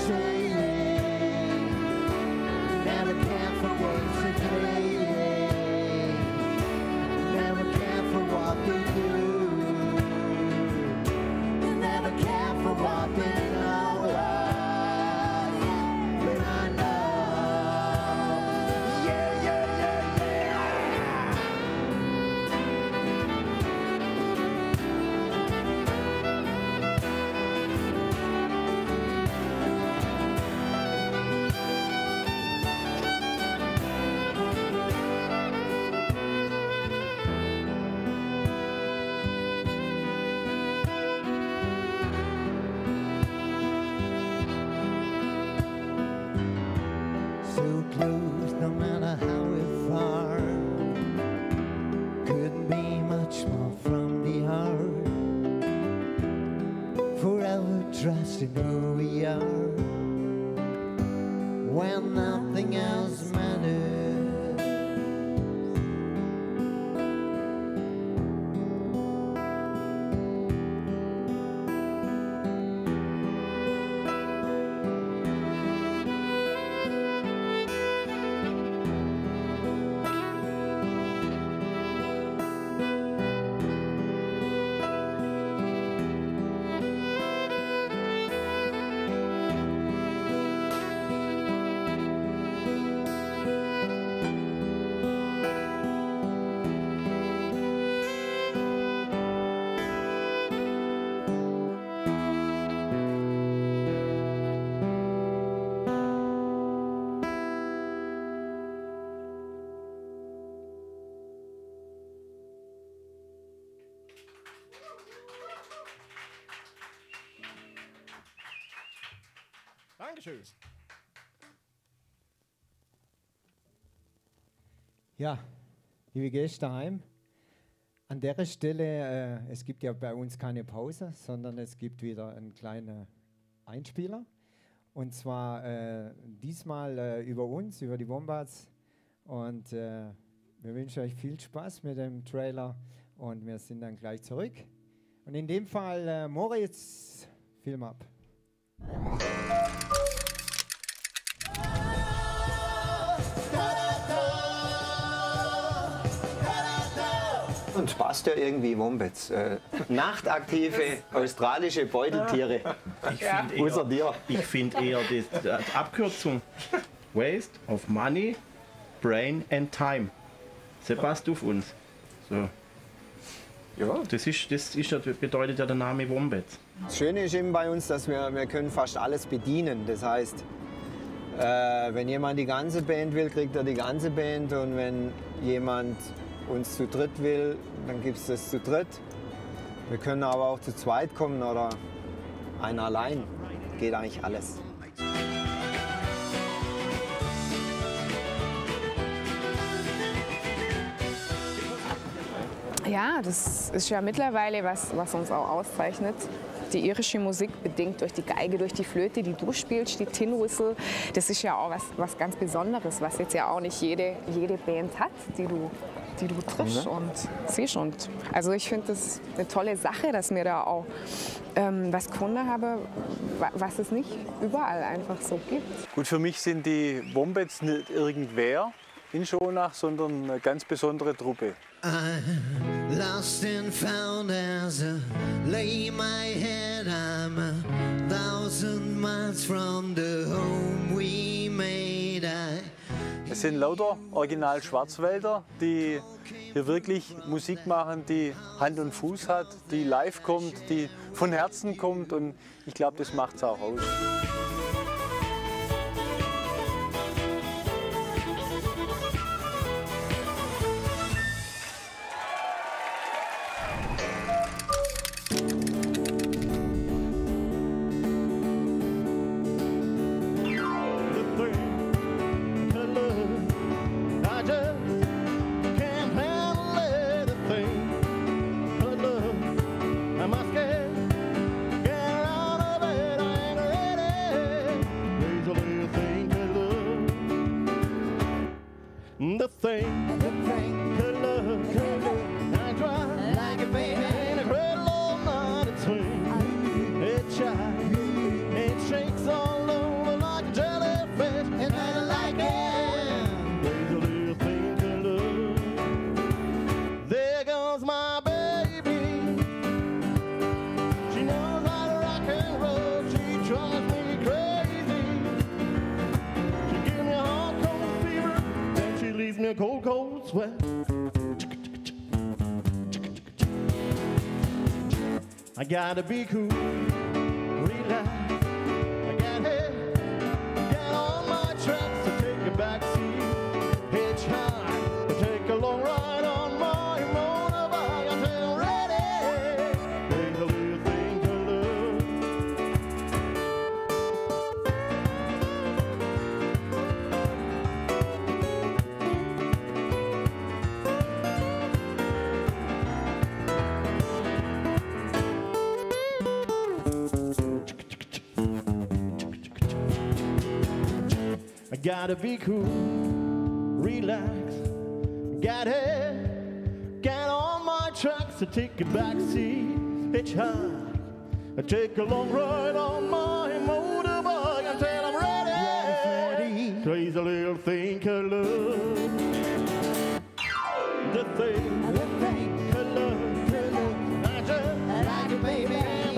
Never care for what they say. when nothing else matters. Dankeschön. Ja, liebe Gäste daheim, an der Stelle, äh, es gibt ja bei uns keine Pause, sondern es gibt wieder einen kleinen Einspieler. Und zwar äh, diesmal äh, über uns, über die Wombats. Und äh, wir wünschen euch viel Spaß mit dem Trailer und wir sind dann gleich zurück. Und in dem Fall, äh, Moritz, Film ab. Und passt ja irgendwie Wombats. Äh, nachtaktive australische Beuteltiere. Ich finde Außer dir. Ich find eher die, die Abkürzung Waste of Money, Brain and Time. Das passt auf uns. So. Ja. Das, ist, das ist ja, bedeutet ja der Name Wombats. Das Schöne ist eben bei uns, dass wir, wir können fast alles bedienen. Das heißt, äh, wenn jemand die ganze Band will, kriegt er die ganze Band. Und wenn jemand uns zu dritt will, dann gibt es das zu dritt. Wir können aber auch zu zweit kommen oder einer allein. Geht eigentlich alles. Ja, das ist ja mittlerweile was, was uns auch auszeichnet. Die irische Musik, bedingt durch die Geige, durch die Flöte, die du spielst, die Tin Whistle, das ist ja auch was, was ganz Besonderes, was jetzt ja auch nicht jede, jede Band hat, die du, die du triffst und siehst. Und also ich finde das eine tolle Sache, dass wir da auch ähm, was gefunden haben, was es nicht überall einfach so gibt. Gut, für mich sind die Wombats nicht irgendwer in Schonach, sondern eine ganz besondere Truppe. I'm lost and found as I lay my head. I'm a thousand miles from the home we made. I Es sind lauter Original Schwarzwälder, die hier wirklich Musik machen, die Hand und Fuß hat, die live kommt, die von Herzen kommt, und ich glaube, das macht es auch aus. The thing, the thing, to love, to love. I try like a baby in a cradle all night and swing. It chimes, it shakes all over like a jellyfish, and I like it. There's a little thing to love. There goes my baby. She knows how to rock and roll. She drives me crazy. She gives me a hard cold fever. She leaves me a cold, cold sweat. I gotta be cool, relax. I got head, get on my tracks to take a back seat, hitchhike, to take a long ride on my motorbike. I say I'm ready. There's a little thing to love. I gotta be cool, relax, gotta get on my tracks. I take a back seat, hitchhike, I take a long ride on my motorbike until I'm ready. Crazy little thing called love, the thing, the thing called love. I just like it, baby.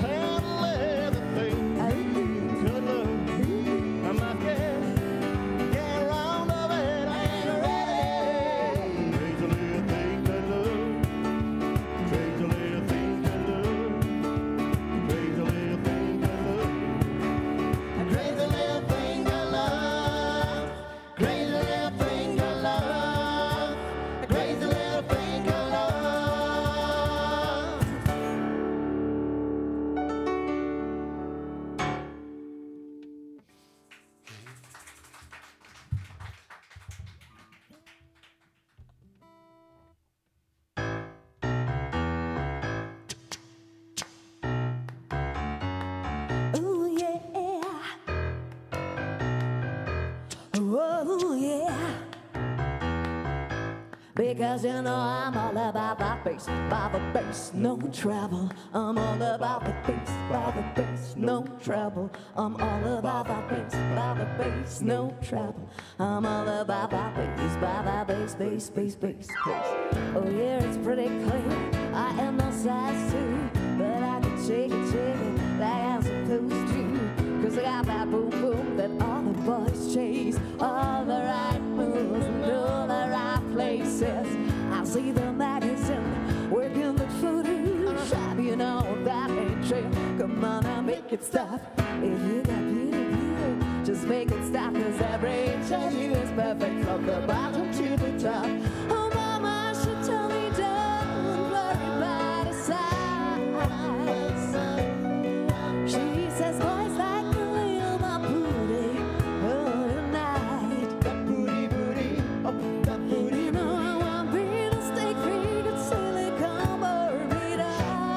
Because you know I'm all about that bass, by the bass, no trouble. I'm all about the bass, by the bass, no trouble. I'm all about that bass, by the bass, no trouble. I'm all about that bass, by that bass, bass, bass, bass, bass. Oh yeah, it's pretty clear, I am no size two, but I can shake it, shake it like I'm supposed to. Cause I got that boom boom that all the boys chase, all the right moves and all the right places. I see the magazine working the footage shop, you know that ain't true. Come on and make it stop. If you got beauty, beauty, just make it stop. Cause every inch of you is perfect from the bottom to the top. Oh mama, she told me don't worry about the size. She says boys like the little my booty, oh tonight. That booty, booty, oh, that booty. You know I want real steak, vegan, silicone, Bermuda.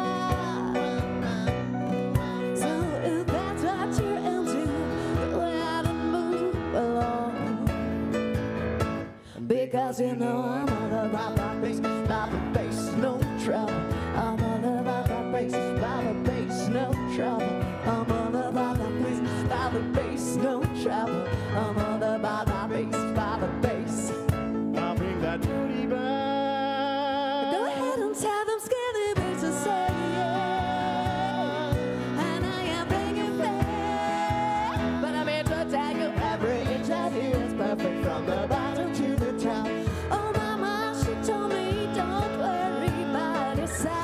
So if that's what you're into, go ahead and move along. Because you know I'm all about that bass, by the bass, no trouble. I'm all about that bass, by the bass, no trouble. I'm all about that bass, by the bass, no trouble. I'm all about that bass, by the bass. I'll bring that booty back. Go ahead and tell them skinny bitches to say yeah. And I am bringing back, but I'm here to tell you every inch of you is perfect from the bottom to the top. Oh mama, she told me don't worry about your size.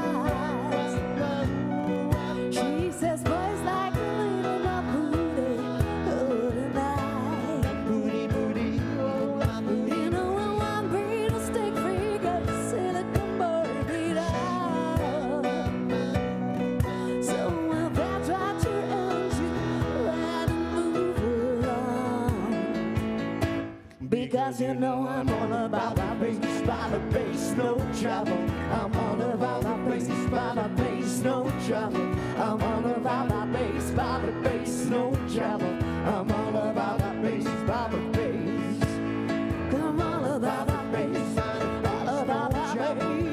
She says boys like a little my booty, oh tonight. Booty, booty, oh, my booty. You know I want breed, stick free, got silicone Bermuda. So if that's what you're into, let it move along. Because you know I'm all about that bass, by the bass, no trouble. I'm all about that bass, by the bass, no trouble. I'm all about that bass, by the bass, no trouble. I'm all about that bass, by the bass. Come on about that bass, all about that bass.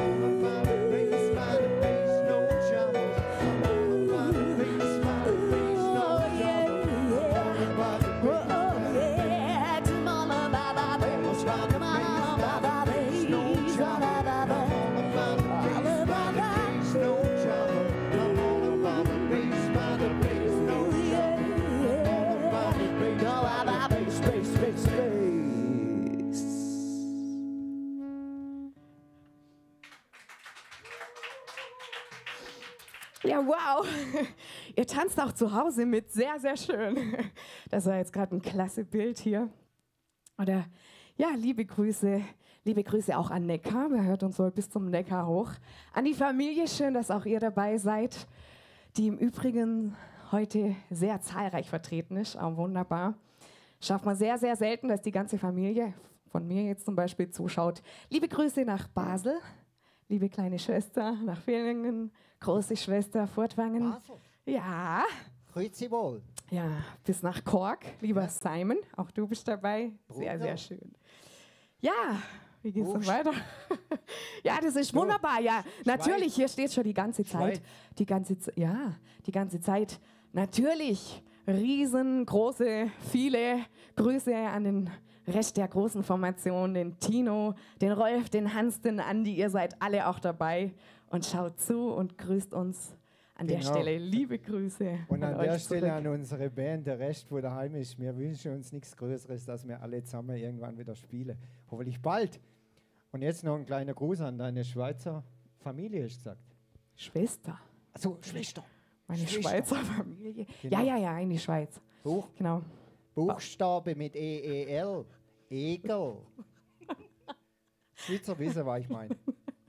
Ja, wow. Ihr tanzt auch zu Hause mit. Sehr, sehr schön. Das war jetzt gerade ein klasse Bild hier. Oder ja, liebe Grüße. Liebe Grüße auch an Neckar. Wer hört uns wohl bis zum Neckar hoch? An die Familie. Schön, dass auch ihr dabei seid. Die im Übrigen heute sehr zahlreich vertreten ist. Auch wunderbar. Schafft man sehr, sehr selten, dass die ganze Familie von mir jetzt zum Beispiel zuschaut. Liebe Grüße nach Basel. Liebe kleine Schwester nach Villingen, große Schwester Furtwangen. Basel? Ja. Grüezi wohl. Ja, bis nach Cork, lieber Simon. Auch du bist dabei. Sehr, Bruder. sehr schön. Ja, wie geht's denn Wurscht. weiter? Ja, das ist wunderbar. Ja, natürlich, hier steht schon die ganze Zeit. Schweiz. Die ganze Z- ja, die ganze Zeit. Natürlich, riesengroße, viele Grüße an den Rest der großen Formation, den Tino, den Rolf, den Hans, den Andi. Ihr seid alle auch dabei und schaut zu und grüßt uns an der Genau. Stelle. Liebe Grüße Und an an euch der Stelle zurück. an unsere Band, der Rest, wo daheim ist. Wir wünschen uns nichts Größeres, dass wir alle zusammen irgendwann wieder spielen. Hoffentlich bald. Und jetzt noch ein kleiner Gruß an deine Schweizer Familie, ist gesagt. Schwester. Also Schwester. Meine Schwester. Schweizer Familie. Genau. Ja, ja, ja, in die Schweiz. Buch, Genau. Buchstabe mit E E L. Egel. Schweizer wissen, was ich meine.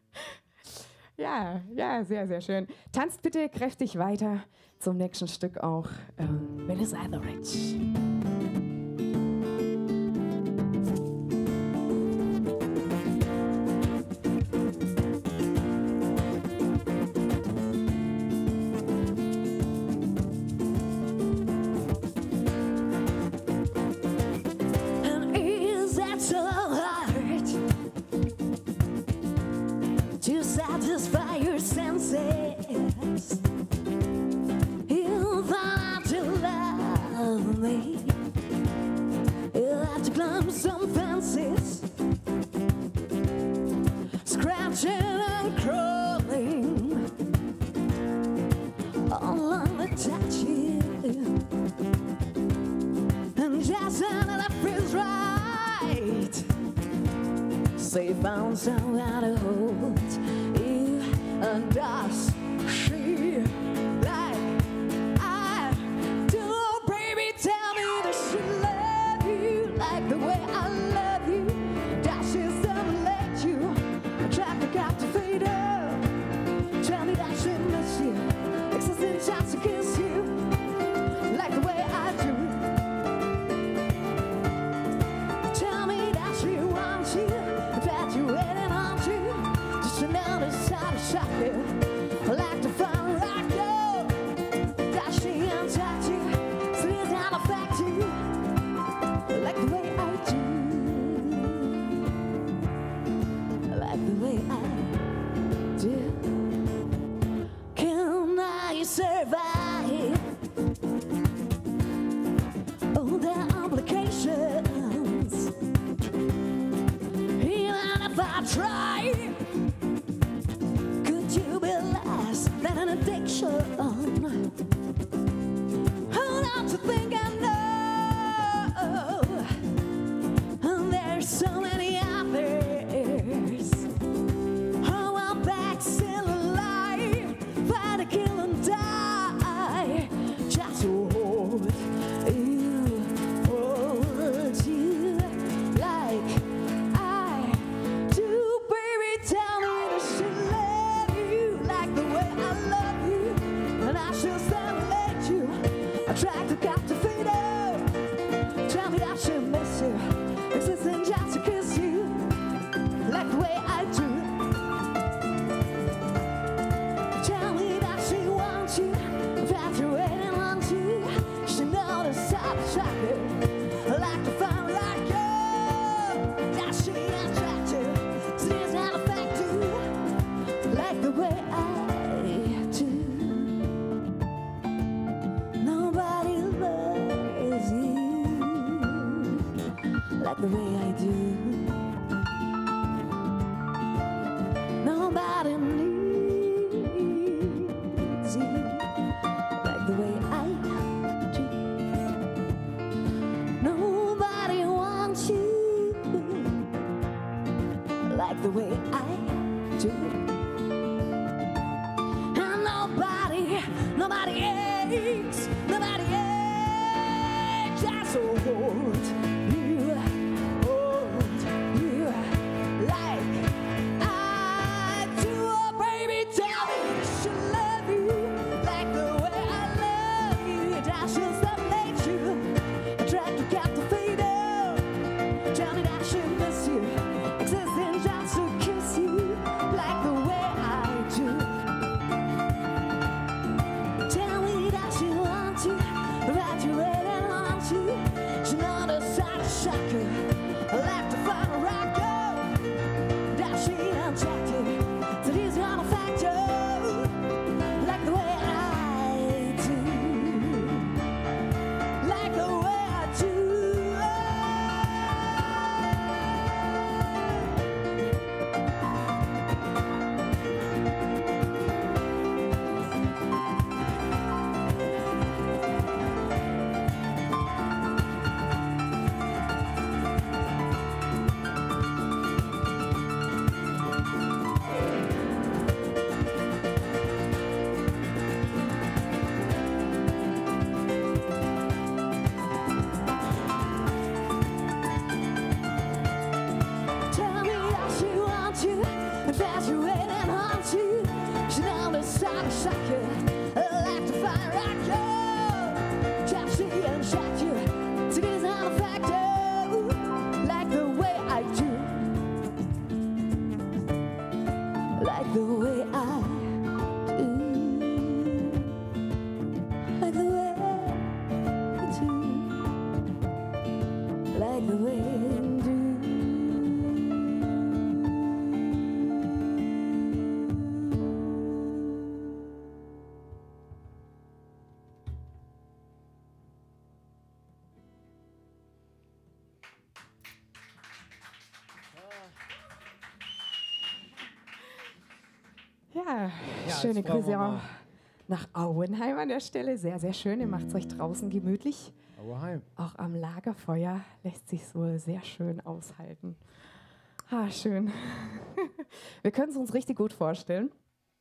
Ja, ja, sehr, sehr schön. Tanzt bitte kräftig weiter zum nächsten Stück auch. Ähm, Melissa Etheridge. And is that so hard to satisfy your senses? If I to love me, you'll have to climb some fences, scratching and crawling all on the touch. And just when it feels right, say found someone to hold you, and does she like I do? Baby, tell me, does she love you like the way I love you? Does she stimulate you, attract and captivate her? Tell me, does she miss you, existing chance to kiss you like the way I do? Tell me that she wants you, that you're waiting on you, just to notice how to shock you, like to find right now. That she untapped you, sweet and affect you, like the way I do, like the way I do. Can I survive all the obligations? Even if I try, could you be less than an addiction? Hold on to think I know, and there's so many others. Oh, I'm back still alive, fight to kill and die, just to hold you, hold you like I do. Baby, tell me, does she love you like the way I love you? And I should stimulate you, attract to captivate her. Tell me that she miss you, existing just to kiss you like the way I do. Tell me that she wants you, that you're waiting on you. She knows how to shock you, like to find like you. That she attract you, sees how to affect you, like the way I do. Nobody loves you like the way I do. Nobody needs you like the way I do. Nobody wants you like the way I do. And nobody, nobody aches, nobody aches. Just hold you, hold you like I do. Oh, baby, tell me, does she love you like the way I love you? Does she stimulate you, attract to captivate her? Tell me that she miss you, existing just to kiss you like the wind do. Ja, Ja, schöne jetzt brauchen Grüße wir auch mal- nach Auenheim an der Stelle. Sehr, sehr schön. Ihr macht es euch draußen gemütlich. Auerheim. Auch am Lagerfeuer lässt sich wohl sehr schön aushalten. Ah, schön. Wir können es uns richtig gut vorstellen.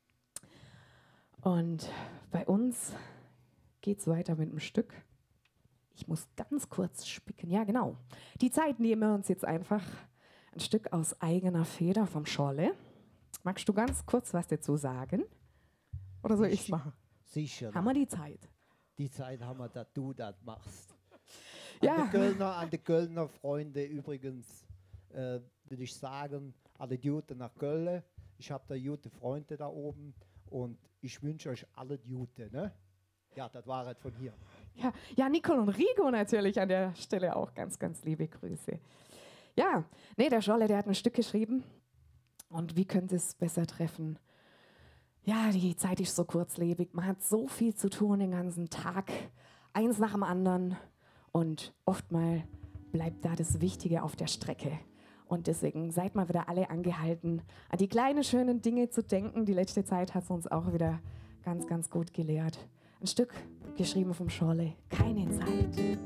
Und bei uns geht es weiter mit einem Stück. Ich muss ganz kurz spicken. Ja, genau. Die Zeit nehmen wir uns jetzt einfach ein Stück aus eigener Feder vom Schorle. Magst du ganz kurz was dazu sagen? Oder soll ich es machen? Sicher. Haben wir die Zeit? Die Zeit haben wir, dass du das machst. Ja. An die Kölner, an die Kölner Freunde übrigens äh, würde ich sagen, alle Gute nach Köln. Ich habe da gute Freunde da oben und ich wünsche euch alle Gute. Ne? Ja, das war es von hier. Ja, ja, Nicole und Rigo natürlich an der Stelle auch ganz, ganz liebe Grüße. Ja, nee, der Schorle, der hat ein Stück geschrieben. Und wie könnte es besser treffen? Ja, die Zeit ist so kurzlebig. Man hat so viel zu tun den ganzen Tag. Eins nach dem anderen. Und oftmals bleibt da das Wichtige auf der Strecke. Und deswegen seid mal wieder alle angehalten, an die kleinen, schönen Dinge zu denken. Die letzte Zeit hat es uns auch wieder ganz, ganz gut gelehrt. Ein Stück geschrieben vom Schorle. Keine Zeit.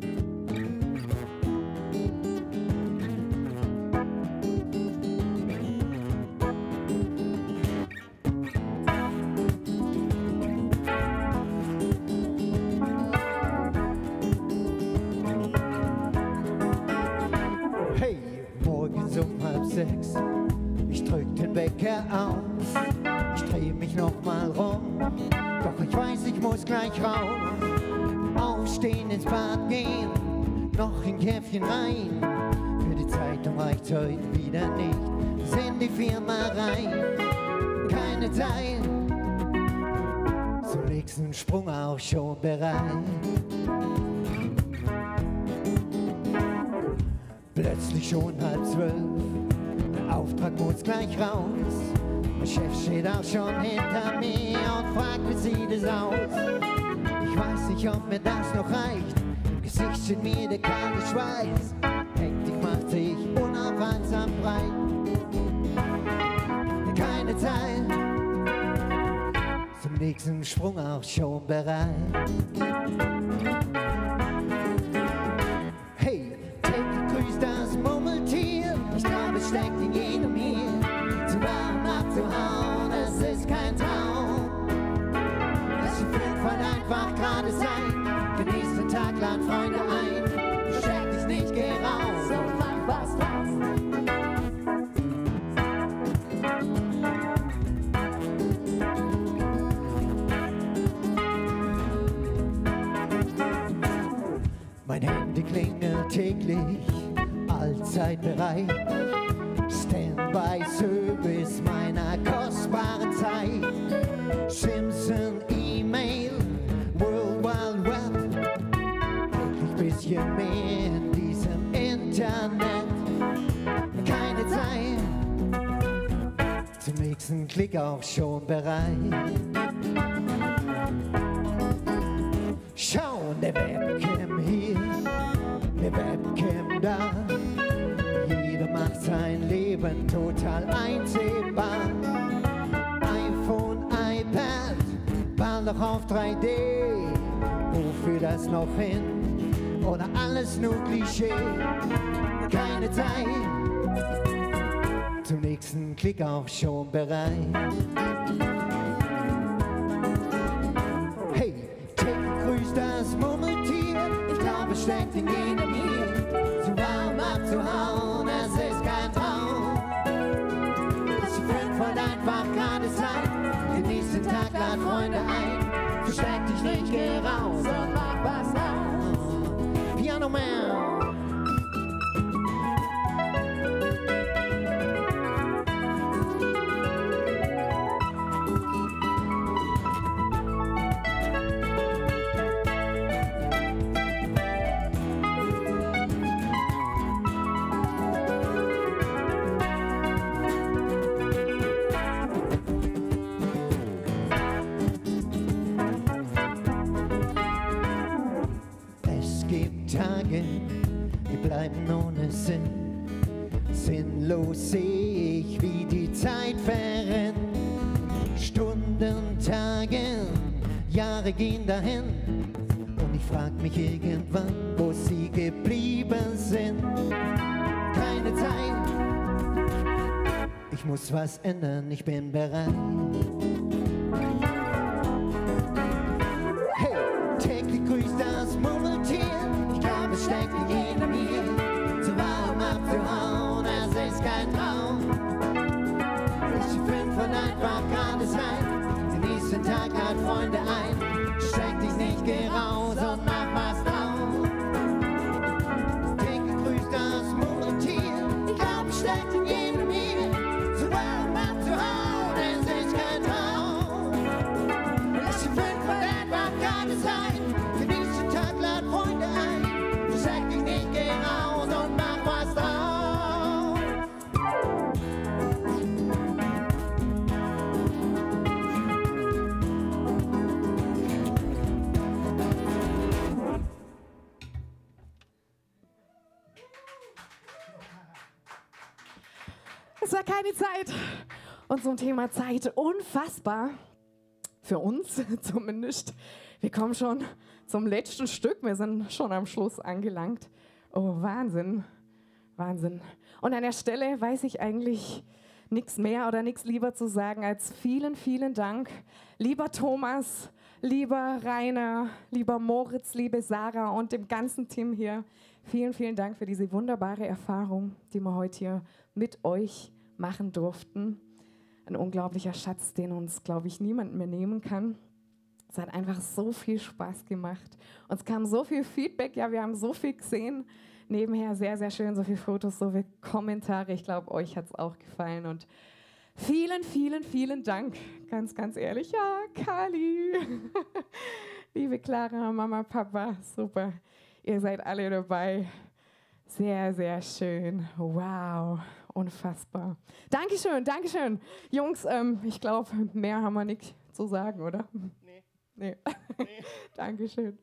Hey, morgens um halb sechs, ich drück den Wecker aus, ich dreh mich noch mal rum, doch ich weiß, ich muss gleich raus. Aufstehen, ins Bad gehen, noch ein Käffchen rein, für die Zeitung reicht's heute wieder nicht, bis in die Firma rein, keine Zeit, zum nächsten Sprung auch schon bereit. Plötzlich schon halb zwölf, der Auftrag muss gleich raus. Mein Chef steht auch schon hinter mir und fragt, wie sieht es aus? Ich weiß nicht, ob mir das noch reicht. Im Gesicht steht mir der kalte Schweiß. Hektik macht sich unaufhaltsam breit. Keine Zeit, zum nächsten Sprung auch schon bereit. Hey, täglich grüßt das Murmeltier. Ich glaube, es steckt in jedem hier. Zu warm abzuhauen, es ist kein Traum. Lass die Vielfalt einfach gerade sein. Genieß den Tag, lad Freunde ein. Steck dich nicht, geh raus und mach was draus. Mein Handy klingelt täglich, allzeit bereit. Standby-Service meiner kostbaren Zeit. Simpson, E-Mail, World Wide Web. Täglich bisschen mehr in diesem Internet. Keine Zeit, zum nächsten Klick auch schon bereit. Schau, der Webcam hier, der Webcam da. Jeder macht sein Leben total einsehbar. iPhone, iPad, bald noch auf drei D. Wofür das noch hin? Oder alles nur Klischee? Keine Zeit, zum nächsten Klick auch schon bereit. Hey, grüßt das Murmeltier, ich glaube, es steckt in jedem hier. Zu warm abzuhauen, es ist kein Traum. Es fünf und einfach gerade sein. Genieß den Tag, lad Freunde ein. Versteck dich nicht, geh raus und mach was raus. Piano Man. ohne Sinn. Sinnlos sehe ich, wie die Zeit verrennt. Stunden, Tage, Jahre gehen dahin. Und ich frag mich irgendwann, wo sie geblieben sind. Keine Zeit, ich muss was ändern, ich bin bereit. Hey, täglich grüßt das Murmeltier. Ich glaube, es steckt in jedem hier. So warm abzuhauen, es ist kein Traum. Ich bin von einfach gerade sein. Genieß den Tag, lad Freunde ein. Streck dich nicht, geh raus und mach was drauf. Täglich grüßt das Murmeltier. Ich glaube, es steckt in jedem hier. So warm abzuhauen, es ist kein Traum. Ich bin von einfach gerade sein. Genieß den Tag, lad Freunde ein. Streck dich nicht, geh raus und mach was drauf. Es war keine Zeit. Und zum Thema Zeit unfassbar. Für uns zumindest. Wir kommen schon zum letzten Stück. Wir sind schon am Schluss angelangt. Oh, Wahnsinn. Wahnsinn. Und an der Stelle weiß ich eigentlich nichts mehr oder nichts lieber zu sagen als vielen, vielen Dank. Lieber Thomas, lieber Rainer, lieber Moritz, liebe Sarah und dem ganzen Team hier. Vielen, vielen Dank für diese wunderbare Erfahrung, die wir heute hier mit euch machen durften. Ein unglaublicher Schatz, den uns, glaube ich, niemand mehr nehmen kann. Es hat einfach so viel Spaß gemacht. Uns kam so viel Feedback, ja, wir haben so viel gesehen. Nebenher sehr, sehr schön, so viele Fotos, so viele Kommentare. Ich glaube, euch hat es auch gefallen. Und vielen, vielen, vielen Dank. Ganz, ganz ehrlich. Ja, Kali. Liebe Clara, Mama, Papa, super. Ihr seid alle dabei. Sehr, sehr schön. Wow, unfassbar. Dankeschön, Dankeschön. Jungs, ähm, ich glaube, mehr haben wir nicht zu sagen, oder? Nee. Nee. Nee. Dankeschön.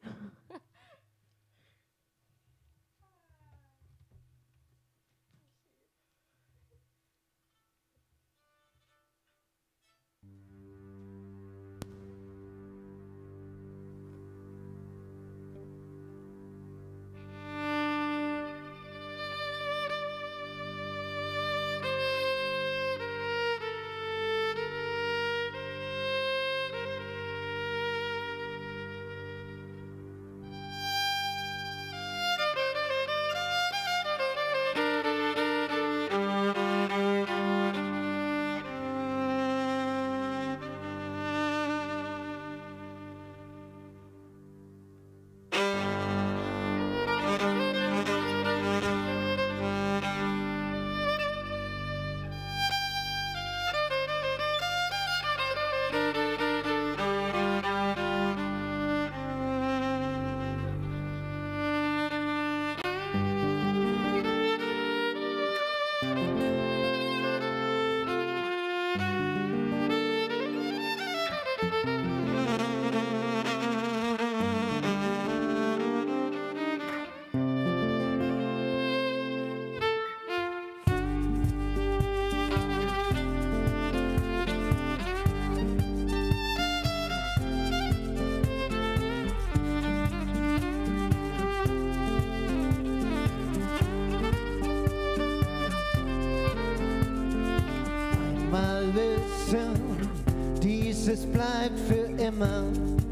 Es bleibt für immer.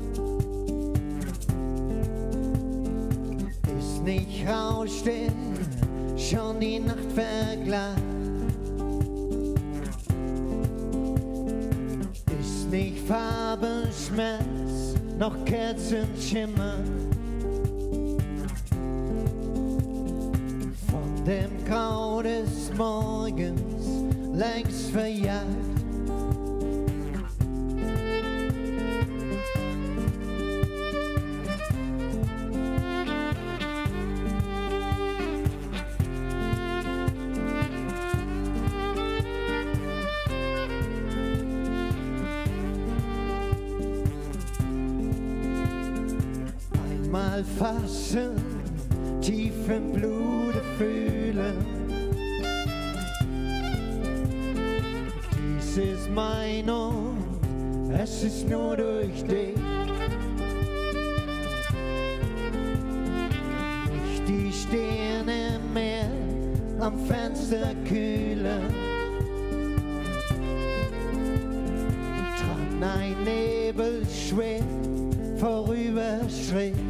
Ist nicht rausstill, schon die Nacht verglast. Ist nicht Farbenschmerz, noch Kerzenschimmer. Von dem Grau des Morgens längst verjagt. Fassen, tief im Blute fühlen. Dies ist mein Ort, es ist nur durch dich. Nicht die Sterne mehr am Fenster kühlen. Dran ein Nebel schwer vorüberschritt.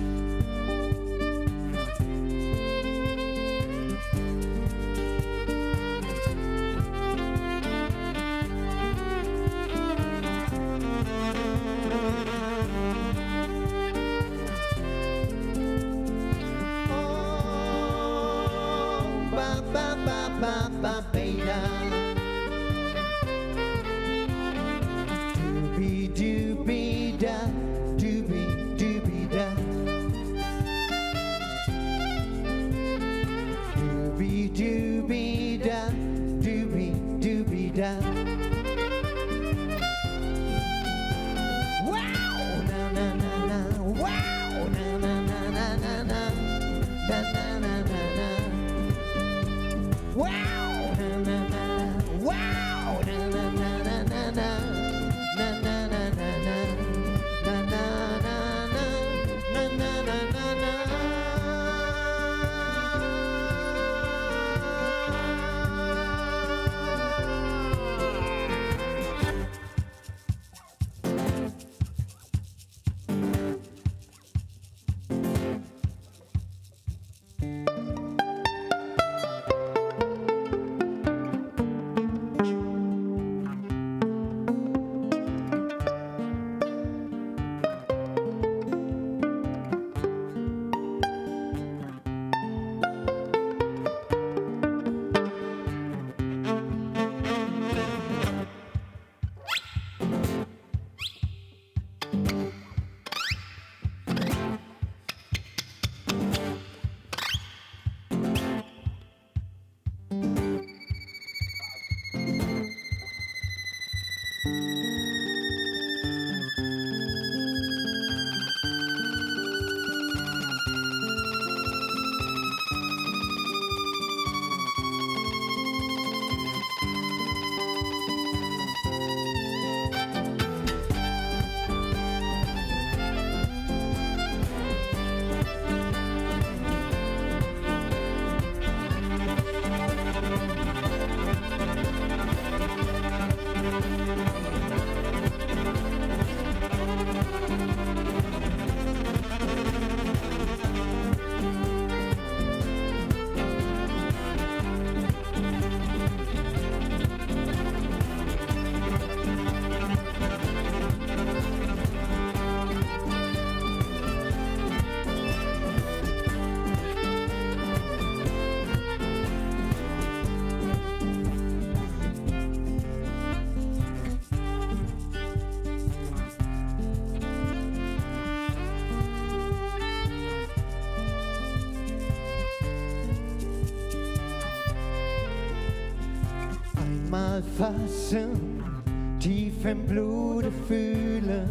Mal fassen, tief im Blute fühlen.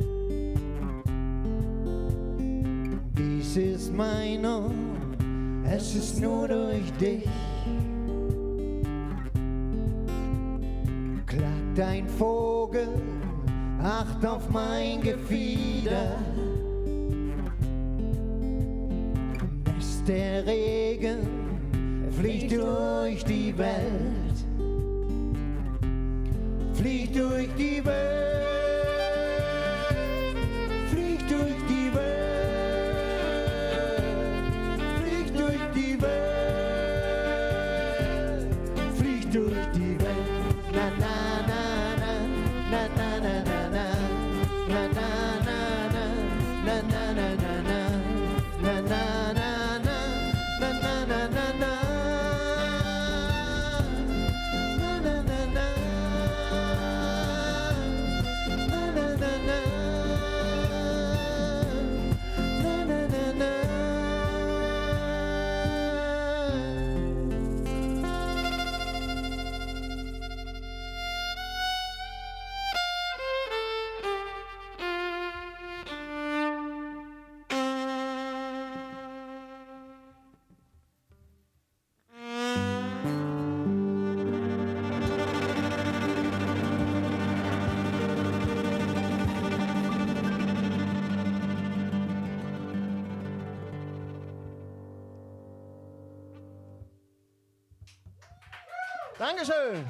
Dies ist mein Ort, es ist nur durch dich. Klagt ein Vogel, acht auf mein Gefieder. Nässt der Regen, fliegt durch die Welt. Flieg durch die Welt, flieg durch die Welt, flieg durch die Welt, flieg durch die Welt, na na na na, na na na na na, na na na na, na na na na na, na na na na, na na na na na. Dankeschön.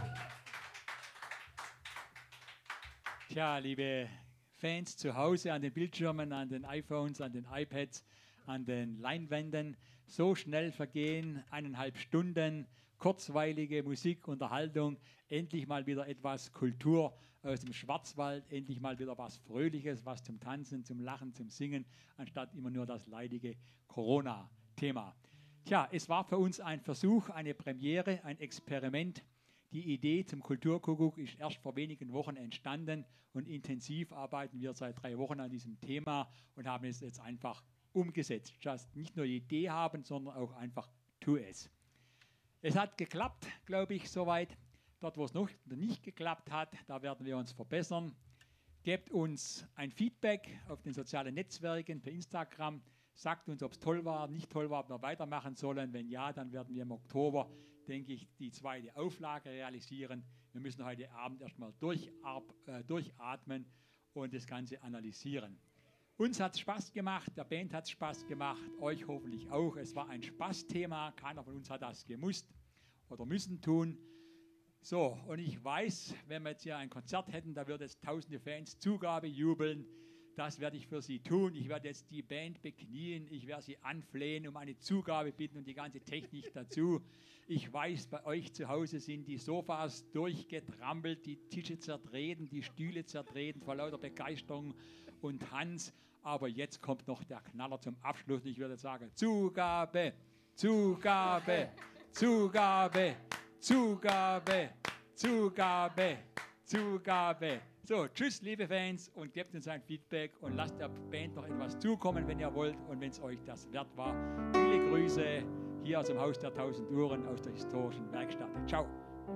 Tja, liebe Fans zu Hause an den Bildschirmen, an den iPhones, an den iPads, an den Leinwänden, so schnell vergehen eineinhalb Stunden, kurzweilige Musik, Unterhaltung, endlich mal wieder etwas Kultur aus dem Schwarzwald, endlich mal wieder was Fröhliches, was zum Tanzen, zum Lachen, zum Singen, anstatt immer nur das leidige Corona-Thema. Tja, es war für uns ein Versuch, eine Premiere, ein Experiment. Die Idee zum Kulturkuckuck ist erst vor wenigen Wochen entstanden und intensiv arbeiten wir seit drei Wochen an diesem Thema und haben es jetzt einfach umgesetzt. Just nicht nur die Idee haben, sondern auch einfach tu es. Es hat geklappt, glaube ich, soweit. Dort, wo es noch nicht geklappt hat, da werden wir uns verbessern. Gebt uns ein Feedback auf den sozialen Netzwerken, per Instagram. Sagt uns, ob es toll war, nicht toll war, ob wir weitermachen sollen. Wenn ja, dann werden wir im Oktober, denke ich, die zweite Auflage realisieren. Wir müssen heute Abend erstmal äh, durchatmen und das Ganze analysieren. Uns hat es Spaß gemacht, der Band hat es Spaß gemacht, euch hoffentlich auch. Es war ein Spaßthema, keiner von uns hat das gemusst oder müssen tun. So, und ich weiß, wenn wir jetzt hier ein Konzert hätten, da würden jetzt tausende Fans Zugabe jubeln. Das werde ich für sie tun. Ich werde jetzt die Band beknien, ich werde sie anflehen, um eine Zugabe bitten und die ganze Technik dazu. Ich weiß, bei euch zu Hause sind die Sofas durchgetrampelt, die Tische zertreten, die Stühle zertreten vor lauter Begeisterung und Tanz. Aber jetzt kommt noch der Knaller zum Abschluss. Ich würde sagen, Zugabe, Zugabe, Zugabe, Zugabe, Zugabe, Zugabe. So, tschüss, liebe Fans, und gebt uns ein Feedback und lasst der Band noch etwas zukommen, wenn ihr wollt und wenn es euch das wert war. Viele Grüße hier aus dem Haus der tausend Uhren aus der historischen Werkstatt. Ciao.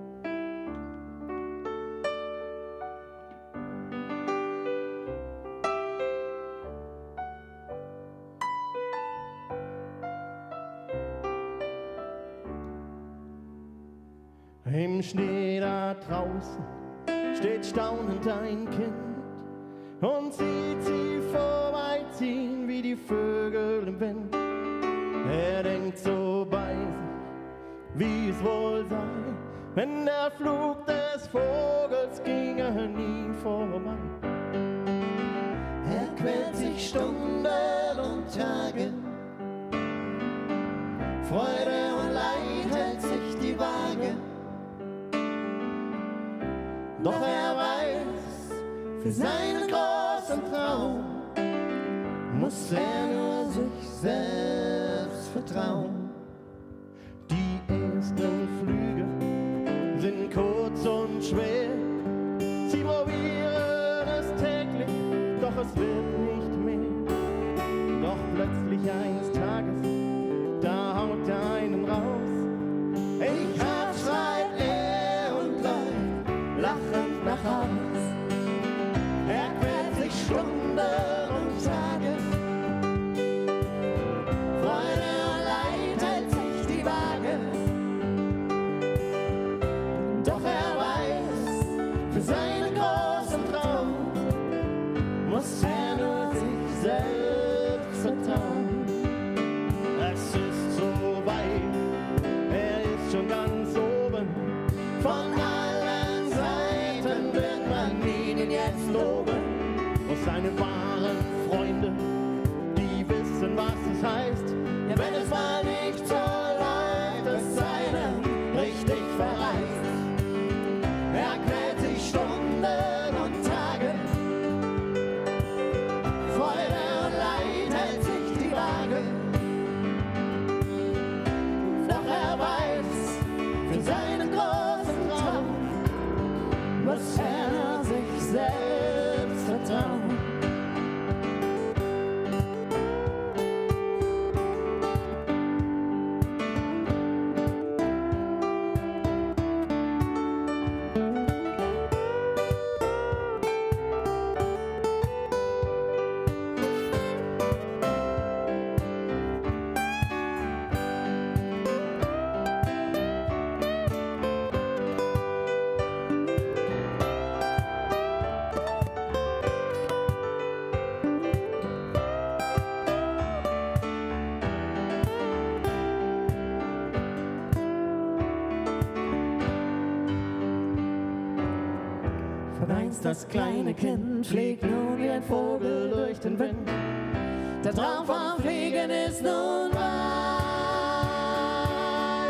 Im Schnee da draußen steht staunend ein Kind und sieht sie vorbeiziehen wie die Vögel im Wind. Er denkt so bei sich, wie es wohl sei, wenn der Flug des Vogels ginge nie vorbei. Er quält sich Stunden und Tage, Freude und Leid hält sich die Waage. Doch er weiß, für seinen großen Traum muss er nur sich selbst vertrauen. Die ersten Flüge sind kurz und schwer. Sie probieren es täglich, doch es wird nicht mehr. Doch plötzlich eines Tages, da haut er einen raus. Ich hab, schreit er und läuft lachend nach Haus. Er quält sich Stunden und Tage. Freude und Leid hält sich die Waage. Doch er weiß, für seinen großen Traum muss er nur sich selbst vertrauen. Es ist so weit, er ist schon ganz oben. Von allen Seiten wird man ihn jetzt loben. Und seine wahren Freunde, die wissen, was es heißt. Ja, wenn es mal nicht so läuft, es sei denn richtig verreist. Er quält sich Stunden und Tage. Freude und Leid hält sich die Waage. Doch er weiß, für seinen großen Traum muss er sich selbst vertrauen. einst das kleine Kind fliegt nun wie ein Vogel durch den Wind. Der Traum vom Fliegen ist nun wahr.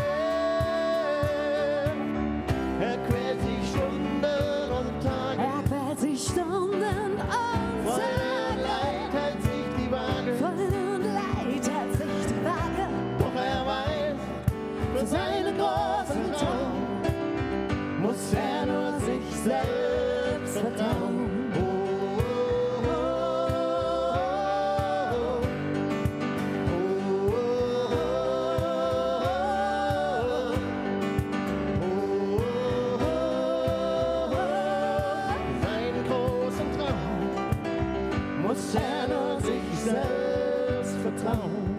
Er quält sich Stunden und Tage. Er quält sich Stunden und Freude und Tage. Leid hält sich die Waage. Freude und Leid hält sich die Waage. Doch er weiß, für seinen großen Traum muss er nur sich selbst vertrauen. Oh, oh, seinen großen Traum muss er nur sich selbst vertrauen.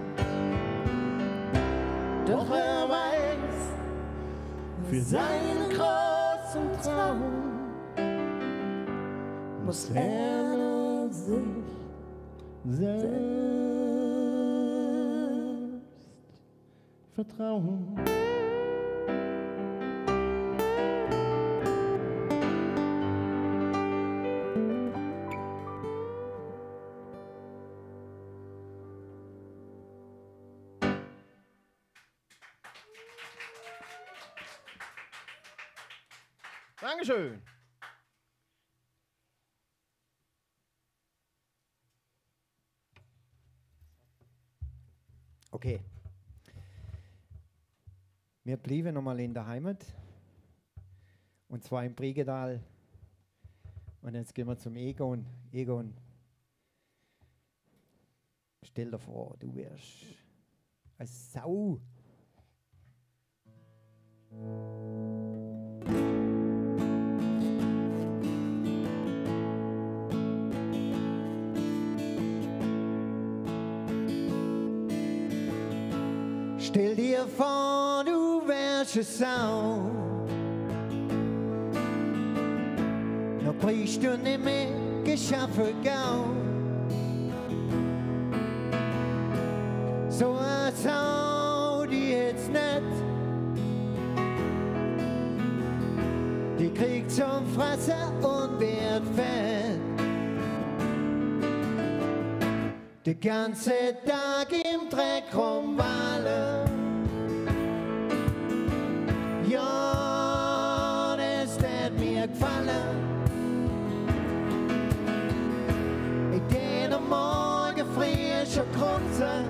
Doch er weiß, für seinen großen Traum muss er nur sich selbst vertrauen. Dankeschön. Okay. Wir blieben nochmal in der Heimat. Und zwar im Briegedal. Und jetzt gehen wir zum Egon. Egon, stell dir vor, du wärst eine Sau. Stell dir vor, du wärst eine Sau. Noch brichst du nicht mehr geschaffen Gau. So eine Sau, die jetzt nicht, die kriegt zum Fressen und wird fett. Den ganzen Tag im Dreck rumwallen. Ja, das wird mir gefallen. Ich geh am Morgen frisch und grunze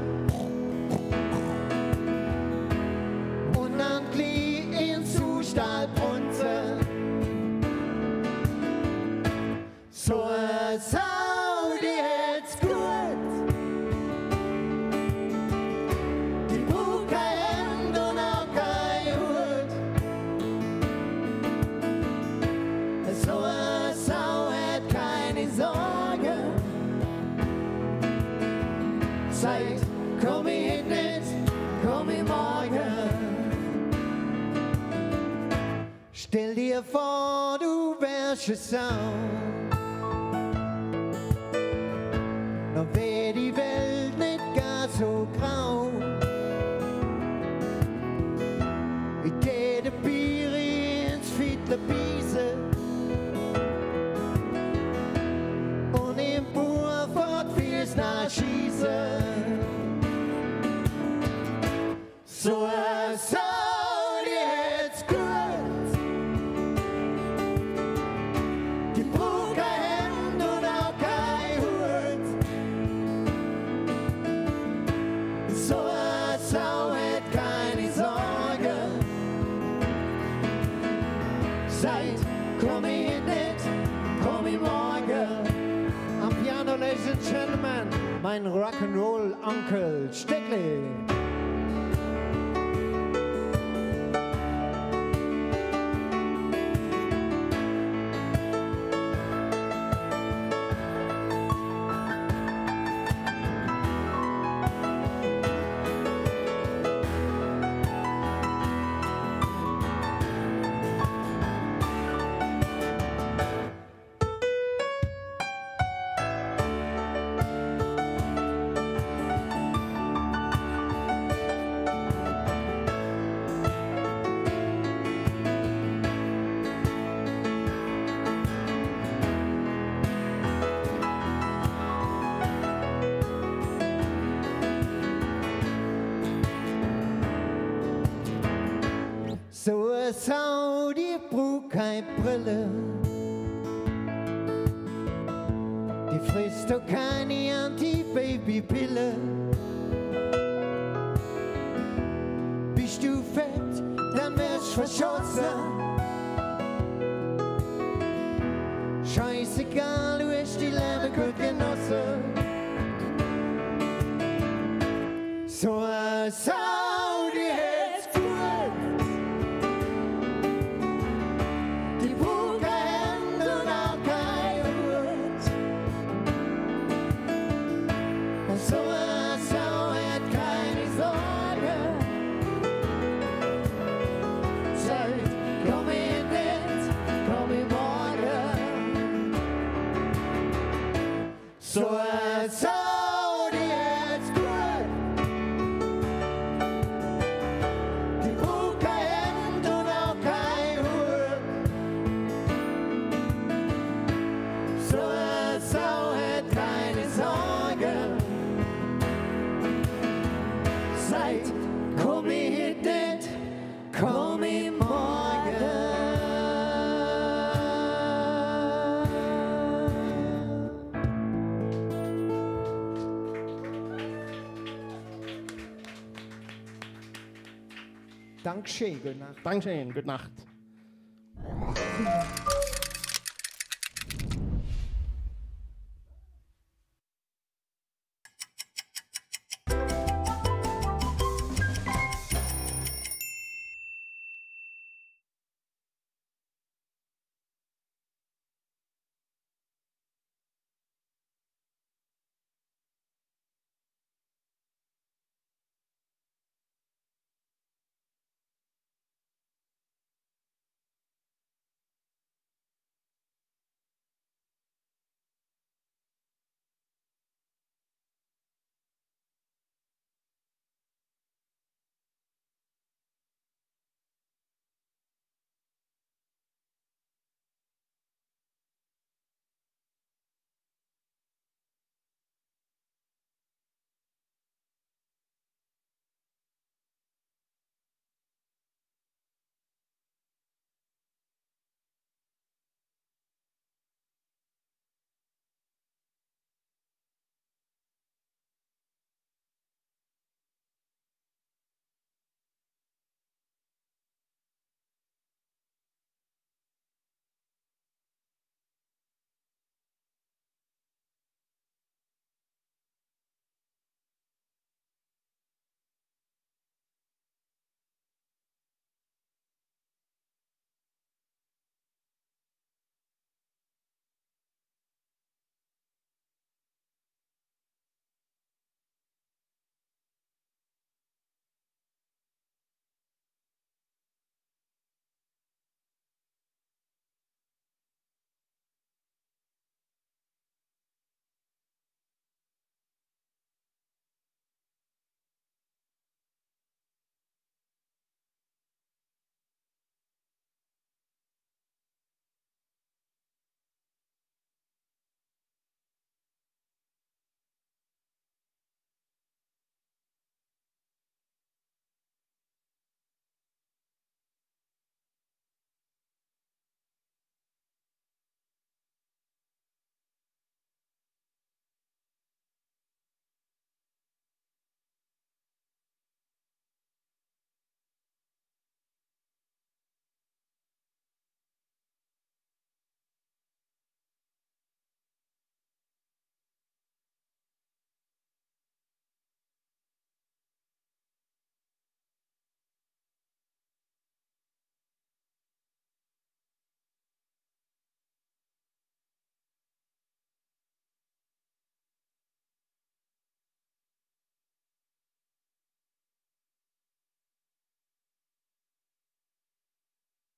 und dann glie in Zustand brunze. So eine Sau, die hält's gut. Die braucht kein Hemd und auch kein Hut. So eine Sau hat keine Sorge. Zeit, komm ich hin nicht, komm ich morgen. Stell dir vor, du wärst eine Sau. Dann wär die Welt nicht gar so grau. Ich geh de Bier ins Fiedler Biese und im Burfort viel's nachschießen. So eine Sau, die hält's gut. Die braucht kein Hemd und auch kein Hut. So eine Sau hat keine Sorge. Seid, komm ich nicht, komm ich morgen. Am Piano, ladies and gentlemen, mein Rock'n'Roll-Onkel Steckli. eine Sau, die braucht keine Brille. Die frisst doch keine Anti-Baby-Pille. Bist du fett, dann wirst du verschossen. Scheißegal, du hast die Leben gut genossen. So eine Sau, die hat's gut. Die braucht keine Hände und auch kein Hut. Und so eine Sau hat keine Sorge. Sagt, komm ich nicht, komm ich morgen. So eine Sau, die hat's gut. Die braucht kein Hemd und auch kein Hut. So eine Sau hat keine Sorgen. Seid, komm ich nicht, komm ich morgen. Dankeschön, gute Nacht. Dankeschön, gute Nacht.